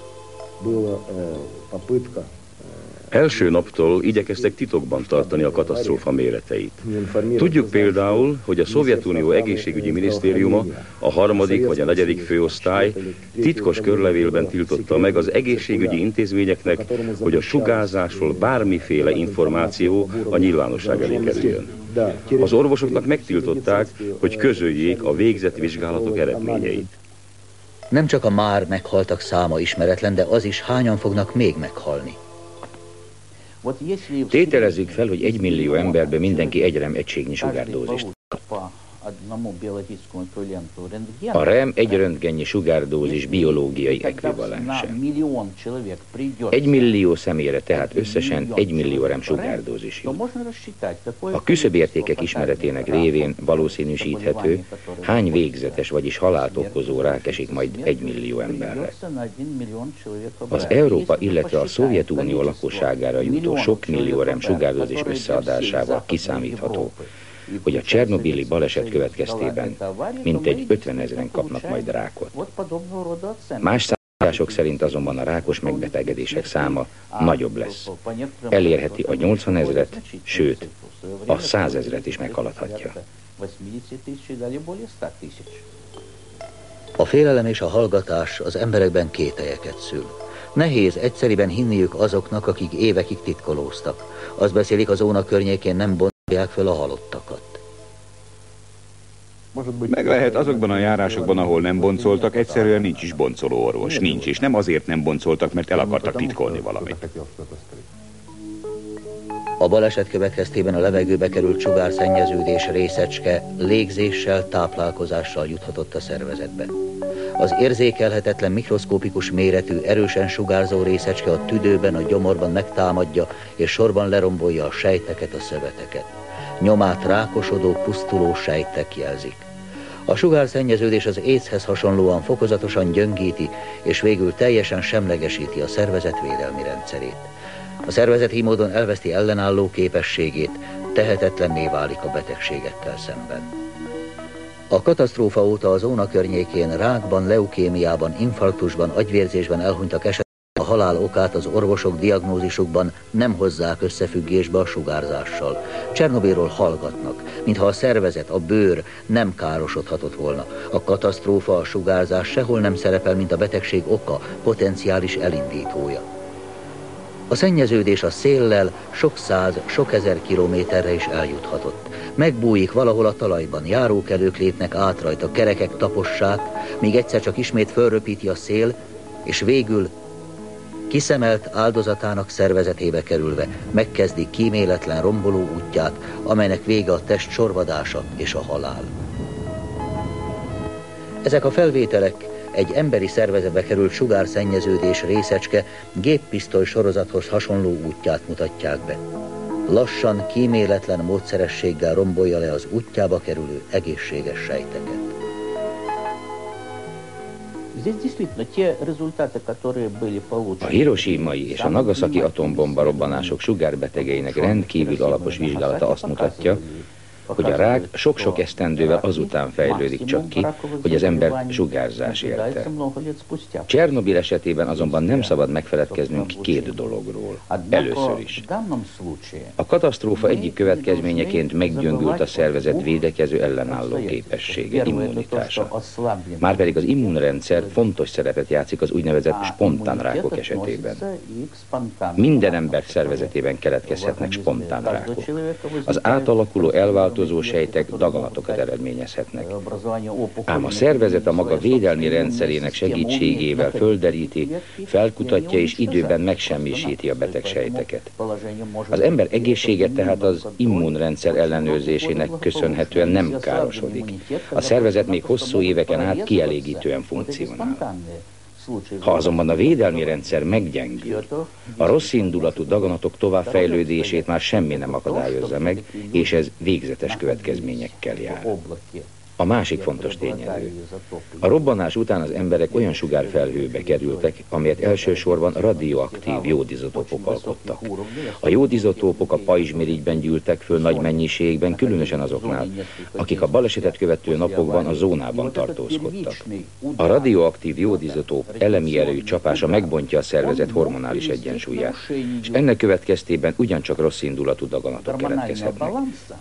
Első naptól igyekeztek titokban tartani a katasztrófa méreteit. Tudjuk például, hogy a Szovjetunió egészségügyi minisztériuma, a 3. vagy a 4. főosztály titkos körlevélben tiltotta meg az egészségügyi intézményeknek, hogy a sugárzásról bármiféle információ a nyilvánosság elé kerüljön. Az orvosoknak megtiltották, hogy közöljék a végzett vizsgálatok eredményeit. Nem csak a már meghaltak száma ismeretlen, de az is, hányan fognak még meghalni. Tételezzük fel, hogy 1 millió emberben mindenki 1 rem egységnyi sugárdózist. A rem egy röntgennyi sugárdózis biológiai ekvivalense. 1 millió személyre tehát összesen 1 millió rem sugárdózis jut. A küszöbértékek ismeretének révén valószínűsíthető, hány végzetes, vagyis halált okozó rák esik majd 1 millió emberre. Az Európa, illetve a Szovjetunió lakosságára jutó sok millió rem sugárdózis összeadásával kiszámítható, hogy a csernobili baleset következtében mintegy 50 000-en kapnak majd rákot. Más számítások szerint azonban a rákos megbetegedések száma nagyobb lesz. Elérheti a 80 000-et, sőt, a 100 000-et is meghaladhatja. A félelem és a hallgatás az emberekben kételyeket szül. Nehéz egyszeriben hinniük azoknak, akik évekig titkolóztak. Azt beszélik, a zóna környékén nem boncolják föl a halottakat. Meg lehet azokban a járásokban, ahol nem boncoltak, egyszerűen nincs is boncoló orvos. Nincs, és nem azért nem boncoltak, mert el akartak titkolni valamit. A baleset következtében a levegőbe került sugárszennyeződés részecske légzéssel, táplálkozással juthatott a szervezetbe. Az érzékelhetetlen mikroszkópikus méretű, erősen sugárzó részecske a tüdőben, a gyomorban megtámadja, és sorban lerombolja a sejteket, a szöveteket. Nyomát rákosodó, pusztuló sejtek jelzik. A sugárszennyeződés az AIDS-hez hasonlóan fokozatosan gyöngíti, és végül teljesen semlegesíti a szervezet védelmi rendszerét. A szervezet így módon elveszti ellenálló képességét, tehetetlenné válik a betegségekkel szemben. A katasztrófa óta a zóna környékén rákban, leukémiában, infarktusban, agyvérzésben elhunytak esetben a halál okát az orvosok diagnózisukban nem hozzák összefüggésbe a sugárzással. Csernobilról hallgatnak, mintha a szervezet, a bőr nem károsodhatott volna. A katasztrófa, a sugárzás sehol nem szerepel, mint a betegség oka, potenciális elindítója. A szennyeződés a széllel sok száz, sok ezer kilométerre is eljuthatott. Megbújik valahol a talajban, járókelők lépnek át rajta, kerekek tapossák, míg egyszer csak ismét fölröpíti a szél, és végül kiszemelt áldozatának szervezetébe kerülve megkezdi kíméletlen romboló útját, amelynek vége a test sorvadása és a halál. Ezek a felvételek egy emberi szervezetbe került sugárszennyeződés részecske géppisztoly sorozathoz hasonló útját mutatják be. Lassan, kíméletlen módszerességgel rombolja le az útjába kerülő egészséges sejteket. A hiroshimai és a nagasaki atombomba robbanások sugárbetegeinek rendkívül alapos vizsgálata azt mutatja, hogy a rák sok-sok esztendővel azután fejlődik csak ki, hogy az ember sugárzás érte. Csernobil esetében azonban nem szabad megfeledkeznünk 2 dologról. Először is. A katasztrófa egyik következményeként meggyöngült a szervezet védekező ellenálló képessége, immunitása. Márpedig az immunrendszer fontos szerepet játszik az úgynevezett spontán rákok esetében. Minden ember szervezetében keletkezhetnek spontán rákok. Az átalakuló, elváltozó sejtek daganatokat eredményezhetnek. Ám a szervezet a maga védelmi rendszerének segítségével földeríti, felkutatja és időben megsemmisíti a beteg sejteket. Az ember egészsége tehát az immunrendszer ellenőrzésének köszönhetően nem károsodik. A szervezet még hosszú éveken át kielégítően funkcionál. Ha azonban a védelmi rendszer meggyengül, a rossz indulatú daganatok továbbfejlődését már semmi nem akadályozza meg, és ez végzetes következményekkel jár. A másik fontos tényező. A robbanás után az emberek olyan sugárfelhőbe kerültek, amelyet elsősorban radioaktív jódizotópok alkottak. A jódizotópok a pajzsmirigyben gyűltek föl nagy mennyiségben, különösen azoknál, akik a balesetet követő napokban a zónában tartózkodtak. A radioaktív jódizotóp elemi erejű csapása megbontja a szervezet hormonális egyensúlyát, és ennek következtében ugyancsak rossz indulatú daganatok keletkezhetnek.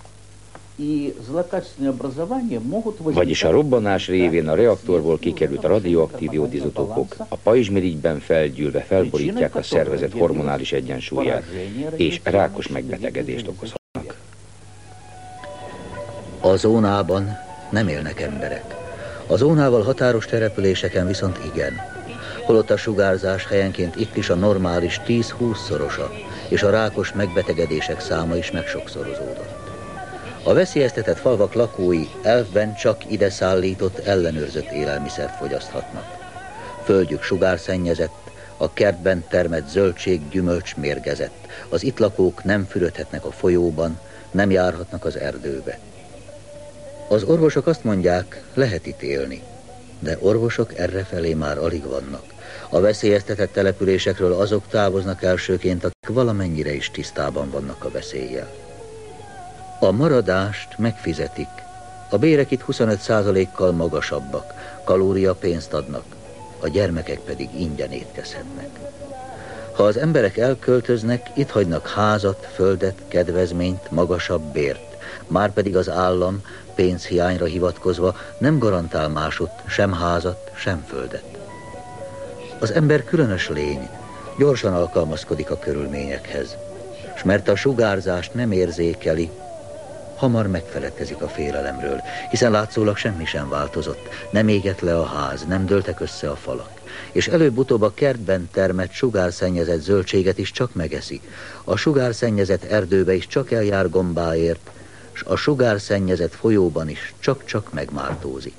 Vagyis a robbanás révén a reaktorból kikerült a radioaktív jódizotópok a pajzsmirigyben felgyűlve felborítják a szervezet hormonális egyensúlyát, és rákos megbetegedést okozhatnak. A zónában nem élnek emberek. A zónával határos településeken viszont igen. Holott a sugárzás helyenként itt is a normális 10-20-szorosa, és a rákos megbetegedések száma is megsokszorozódott. A veszélyeztetett falvak lakói elvben csak ide szállított, ellenőrzött élelmiszert fogyaszthatnak. Földjük sugárszennyezett, a kertben termett zöldség, gyümölcs mérgezett. Az itt lakók nem fürödhetnek a folyóban, nem járhatnak az erdőbe. Az orvosok azt mondják, lehet itt élni, de orvosok errefelé már alig vannak. A veszélyeztetett településekről azok távoznak elsőként, akik valamennyire is tisztában vannak a veszéllyel. A maradást megfizetik. A bérek itt 25%-kal magasabbak, kalóriapénzt adnak, a gyermekek pedig ingyen étkezhetnek. Ha az emberek elköltöznek, itt hagynak házat, földet, kedvezményt, magasabb bért. Márpedig az állam pénzhiányra hivatkozva nem garantál másutt sem házat, sem földet. Az ember különös lény, gyorsan alkalmazkodik a körülményekhez, s mert a sugárzást nem érzékeli, hamar megfeledkezik a félelemről, hiszen látszólag semmi sem változott, nem égett le a ház, nem dőltek össze a falak, és előbb-utóbb a kertben termett sugárszennyezett zöldséget is csak megeszi, a sugárszennyezett erdőbe is csak eljár gombáért, s a sugárszennyezett folyóban is csak-csak megmártózik.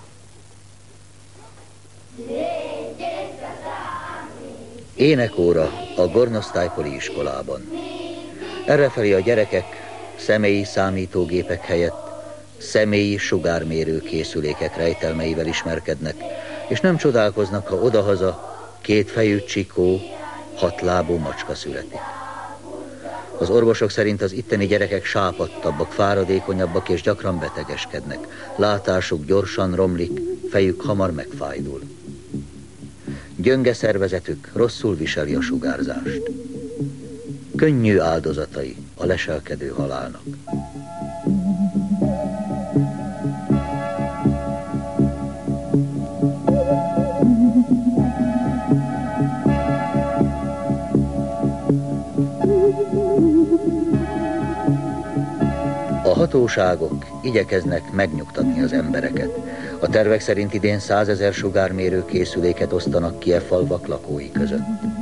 Énekóra a Gornosztálypoli iskolában. Errefelé a gyerekek személyi számítógépek helyett személyi sugármérő készülékek rejtelmeivel ismerkednek, és nem csodálkoznak, ha odahaza 2 fejű csikó, 6 lábú macska születik. Az orvosok szerint az itteni gyerekek sápadtabbak, fáradékonyabbak és gyakran betegeskednek. Látásuk gyorsan romlik, fejük hamar megfájdul. Gyönge szervezetük rosszul viseli a sugárzást. Könnyű áldozatai a leselkedő halálnak. A hatóságok igyekeznek megnyugtatni az embereket. A tervek szerint idén 100 000 sugármérő készüléket osztanak ki a falvak lakói között.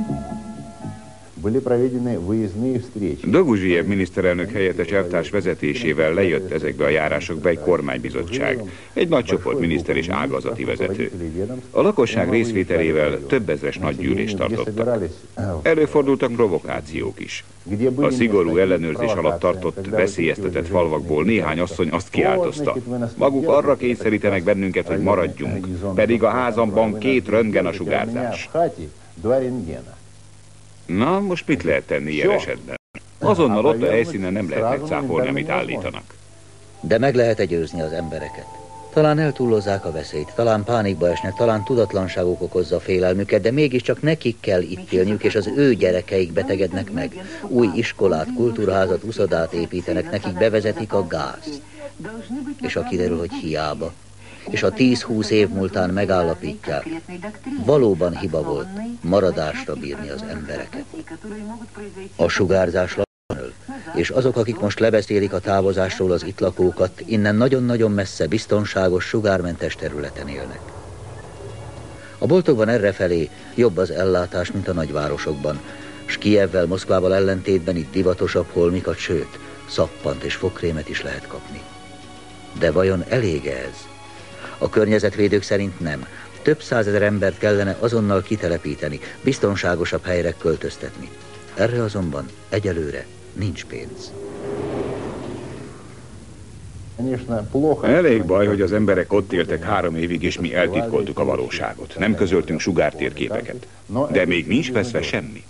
Doguzsijev miniszterelnök helyettes elvtárs vezetésével lejött ezekbe a járásokba egy kormánybizotság, egy nagy csoport miniszter és ágazati vezető. A lakosság részvételével több ezres nagygyűlést tartottak. Előfordultak provokációk is. A szigorú ellenőrzés alatt tartott veszélyeztetett falvakból néhány asszony azt kiáltozta: maguk arra kényszerítenek bennünket, hogy maradjunk, pedig a házamban 2 röntgen a sugárzás. Na, most mit lehet tenni ilyen esetben? Azonnal ott a helyszínen nem lehet megcáfolni, amit állítanak. De meg lehet győzni az embereket. Talán eltúlozzák a veszélyt, talán pánikba esnek, talán tudatlanságuk okozza félelmüket, de mégiscsak nekik kell itt élniük, és az ő gyerekeik betegednek meg. Új iskolát, kultúrházat, uszodát építenek, nekik bevezetik a gázt. És ha kiderül, hogy hiába, és a 10-20 év múltán megállapítják, valóban hiba volt maradásra bírni az embereket. A sugárzás lassan öl, és azok, akik most lebeszélik a távozásról az itt lakókat, innen nagyon-nagyon messze, biztonságos, sugármentes területen élnek. A boltokban errefelé jobb az ellátás, mint a nagyvárosokban, s Kijevvel, Moszkvával ellentétben itt divatosabb holmikat, sőt, szappant és fogkrémet is lehet kapni. De vajon elég ez? A környezetvédők szerint nem. Több 100 000 embert kellene azonnal kitelepíteni, biztonságosabb helyre költöztetni. Erre azonban egyelőre nincs pénz. Elég baj, hogy az emberek ott éltek 3 évig, és mi eltitkoltuk a valóságot. Nem közöltünk sugártérképeket. De még nincs veszve semmi.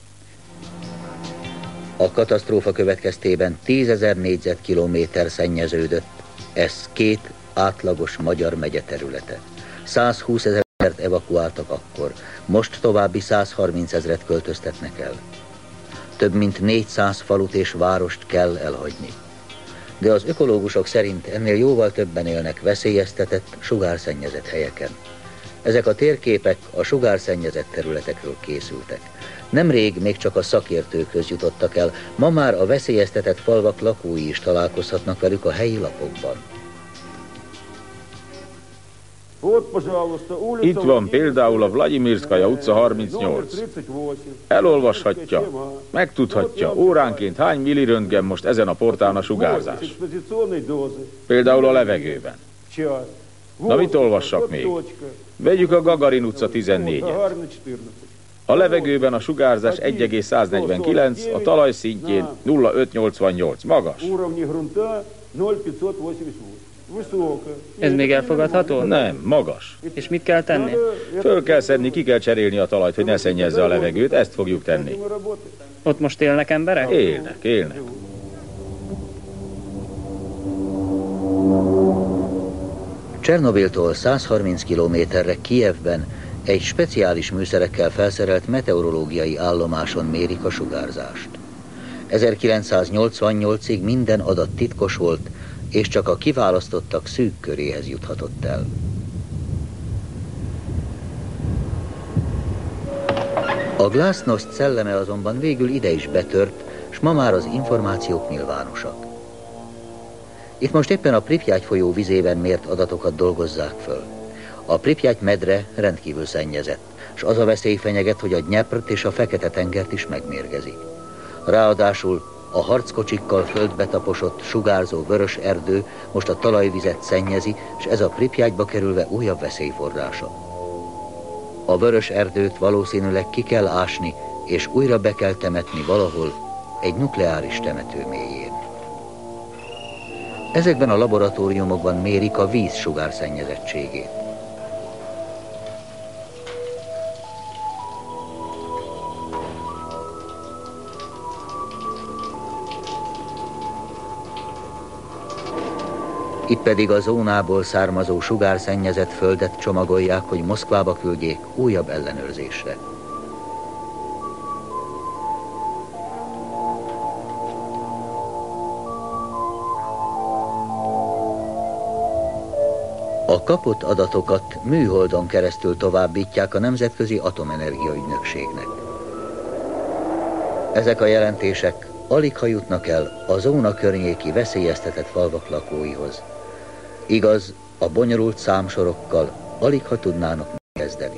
A katasztrófa következtében 10 000 négyzetkilométer szennyeződött. Ez 2 átlagos magyar megye területe. 120 000 embert evakuáltak akkor, most további 130 000-et költöztetnek el. Több mint 400 falut és várost kell elhagyni. De az ökológusok szerint ennél jóval többen élnek veszélyeztetett, sugárszennyezett helyeken. Ezek a térképek a sugárszennyezett területekről készültek. Nemrég még csak a szakértőkhöz jutottak el, ma már a veszélyeztetett falvak lakói is találkozhatnak velük a helyi lapokban. Itt van például a Vlagyimirszkaja utca 38. Elolvashatja, megtudhatja, óránként hány milliröntgen most ezen a portán a sugárzás. Például a levegőben. Na, mit olvassak még? Vegyük a Gagarin utca 14-et. A levegőben a sugárzás 1,149, a talaj szintjén 0,588. Magas. Ez még elfogadható? Nem, magas. És mit kell tenni? Föl kell szedni, ki kell cserélni a talajt, hogy ne szennyezze a levegőt, ezt fogjuk tenni. Ott most élnek emberek? Élnek. Csernobiltól 130 kilométerre Kijevben egy speciális műszerekkel felszerelt meteorológiai állomáson mérik a sugárzást. 1988-ig minden adat titkos volt, és csak a kiválasztottak szűk köréhez juthatott el. A glasnost szelleme azonban végül ide is betört, s ma már az információk nyilvánosak. Itt most éppen a Pripyat folyó vizében mért adatokat dolgozzák föl. A Pripyat medre rendkívül szennyezett, s az a veszély fenyeget, hogy a Dnyeprt és a Fekete-tengert is megmérgezi. Ráadásul a harckocsikkal földbe taposott, sugárzó vörös erdő most a talajvizet szennyezi, és ez a Pripyatba kerülve újabb veszélyforrása. A vörös erdőt valószínűleg ki kell ásni, és újra be kell temetni valahol egy nukleáris temető mélyén. Ezekben a laboratóriumokban mérik a víz sugárszennyezettségét. Itt pedig a zónából származó sugárszennyezett földet csomagolják, hogy Moszkvába küldjék újabb ellenőrzésre. A kapott adatokat műholdon keresztül továbbítják a Nemzetközi Atomenergia Ügynökségnek. Ezek a jelentések aligha jutnak el a zóna környéki veszélyeztetett falvak lakóihoz. Igaz, a bonyolult számsorokkal aligha tudnának kezdeni.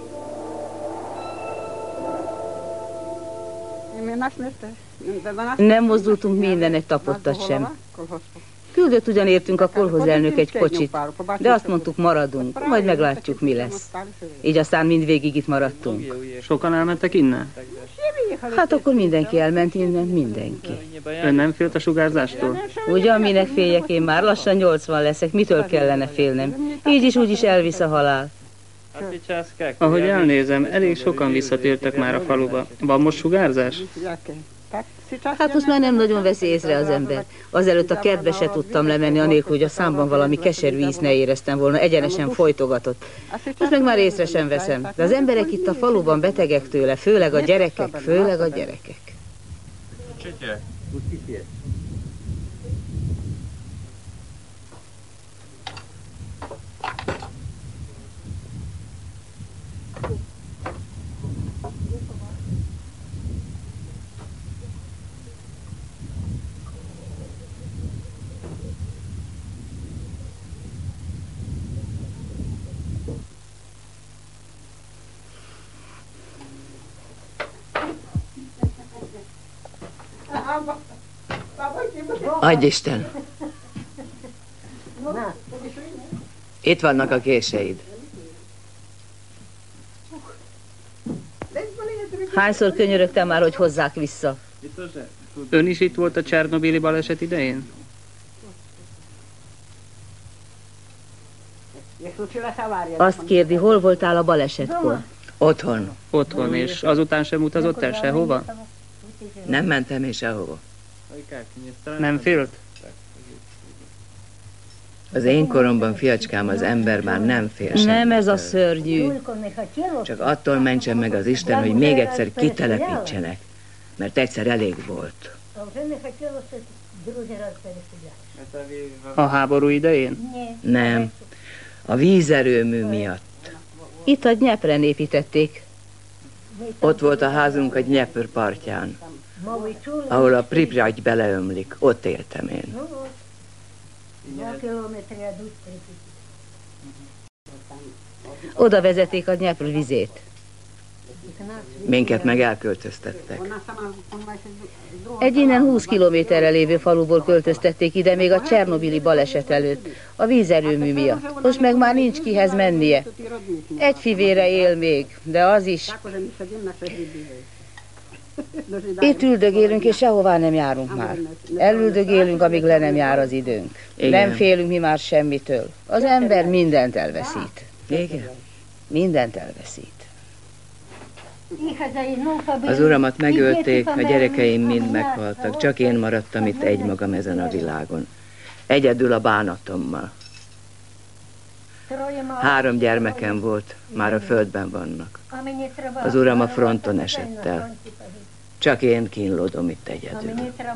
Nem mozdultunk minden egy tapottat sem. Küldött ugyan értünk a kolhoz elnök egy kocsit, de azt mondtuk, maradunk, majd meglátjuk, mi lesz. Így aztán mindvégig itt maradtunk. Sokan elmentek innen? Hát akkor mindenki elment innen, mindenki. Ön nem félt a sugárzástól? Ugyan minek féljek, én már lassan 80 leszek, mitől kellene félnem? Így is úgy is elvisz a halál. Ahogy elnézem, elég sokan visszatértek már a faluba. Van most sugárzás? Hát most már nem nagyon veszi észre az ember. Azelőtt a kertbe se tudtam lemenni, anélkül, hogy a számban valami keserű íz ne éreztem volna, egyenesen folytogatott. Most meg már észre sem veszem. De az emberek itt a faluban betegek tőle, főleg a gyerekek, főleg a gyerekek. Adj Isten! Itt vannak a késeid. Hányszor könyörögtem már, hogy hozzák vissza? Ön is itt volt a csernobili baleset idején? Azt kérdi, hol voltál a balesetkor? Otthon. Otthon, és azután sem utazott el sehova? Nem mentem én sehova. Nem félt? Az én koromban, fiacskám, az ember már nem fél semmit. Nem ez a szörnyű. Csak attól mentsen meg az Isten, hogy még egyszer kitelepítsenek, mert egyszer elég volt. A háború idején? Nem, a vízerőmű miatt. Itt a Dnyepren építették. Ott volt a házunk a Dnyepr partján, ahol a Pripyat beleömlik. Ott éltem én. Oda vezeték a Dnyepr vizét. Minket meg elköltöztettek. Egy innen 20 kilométerre lévő faluból költöztették ide még a csernobili baleset előtt, a vízerőmű miatt. Most meg már nincs kihez mennie. Egy fivére él még, de az is. Itt üldögélünk, és sehová nem járunk már. Elüldögélünk, amíg le nem jár az időnk. Igen. Nem félünk mi már semmitől. Az ember mindent elveszít. Igen. Mindent elveszít. Az uramat megölték, a gyerekeim mind meghaltak. Csak én maradtam itt egymagam ezen a világon. Egyedül a bánatommal. 3 gyermekem volt, már a földben vannak. Az uram a fronton esett el. Csak én kínlódom itt egyedül.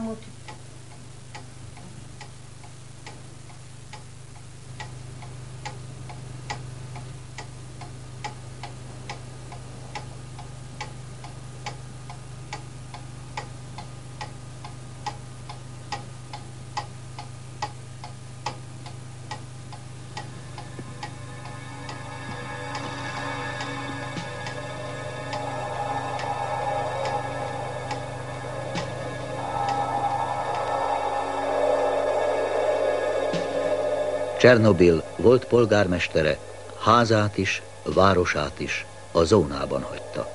Csernobil volt polgármestere, házát is, városát is a zónában hagyta.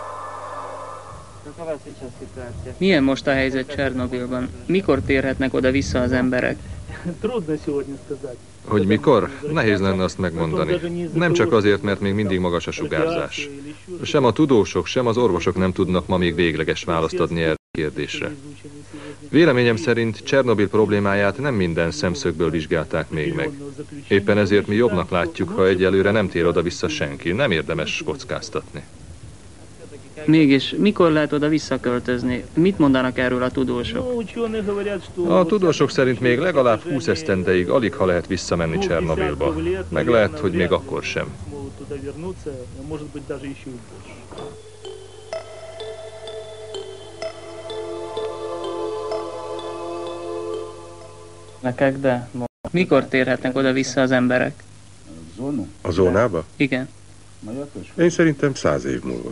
Milyen most a helyzet Csernobilban? Mikor térhetnek oda-vissza az emberek? Hogy mikor? Nehéz lenne azt megmondani. Nem csak azért, mert még mindig magas a sugárzás. Sem a tudósok, sem az orvosok nem tudnak ma még végleges választ adni erre a kérdésre. Véleményem szerint Csernobil problémáját nem minden szemszögből vizsgálták még meg. Éppen ezért mi jobbnak látjuk, ha egyelőre nem tér oda-vissza senki. Nem érdemes kockáztatni. Mégis, mikor lehet oda visszaköltözni? Mit mondanak erről a tudósok? A tudósok szerint még legalább 20 esztendeig alig ha lehet visszamenni Csernobilba. Meg lehet, hogy még akkor sem. Nekek, de mikor térhetnek oda-vissza az emberek? A zónába? Igen. Én szerintem 100 év múlva.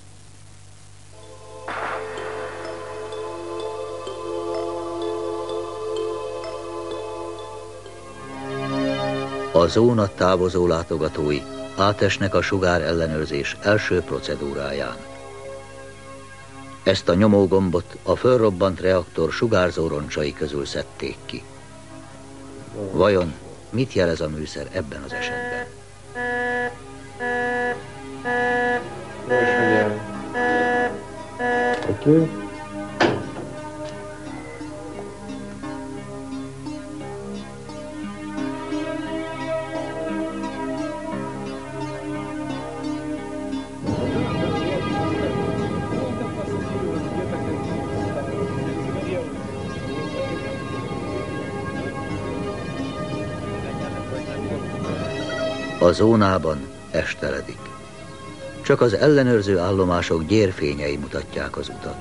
A zóna távozó látogatói átesnek a sugár ellenőrzés első procedúráján. Ezt a nyomógombot a fölrobbant reaktor sugárzó roncsai közül szedték ki. Vajon mit jelez a műszer ebben az esetben? Oké. A zónában esteledik. Csak az ellenőrző állomások gyérfényei mutatják az utat.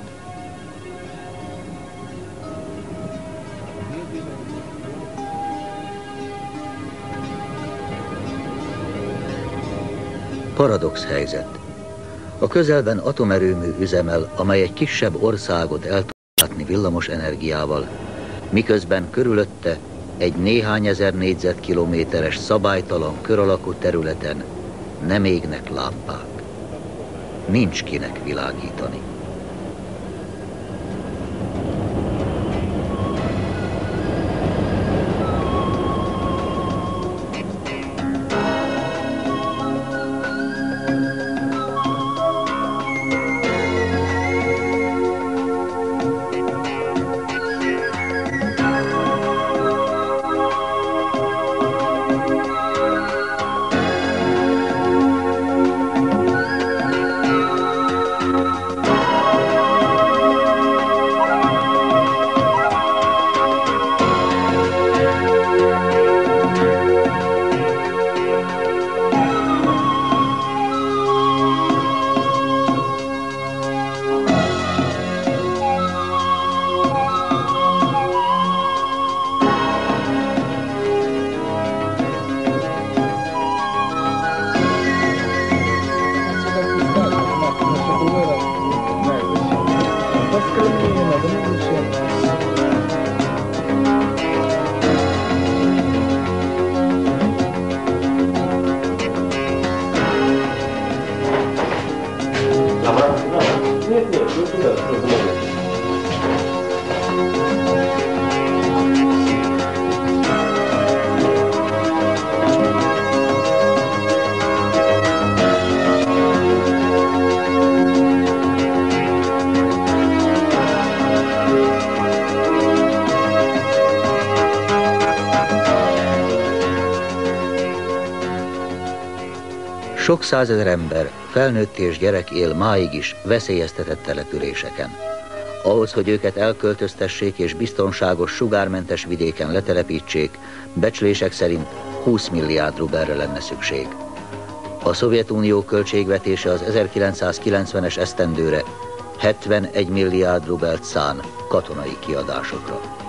Paradox helyzet. A közelben atomerőmű üzemel, amely egy kisebb országot el tud látni villamos energiával, miközben körülötte egy néhány ezer négyzetkilométeres szabálytalan kör alakú területen nem égnek lámpák. Nincs kinek világítani. Sok százezer ember, felnőtt és gyerek él máig is veszélyeztetett településeken. Ahhoz, hogy őket elköltöztessék és biztonságos, sugármentes vidéken letelepítsék, becslések szerint 20 milliárd rubelre lenne szükség. A Szovjetunió költségvetése az 1990-es esztendőre 71 milliárd rubelt szán katonai kiadásokra.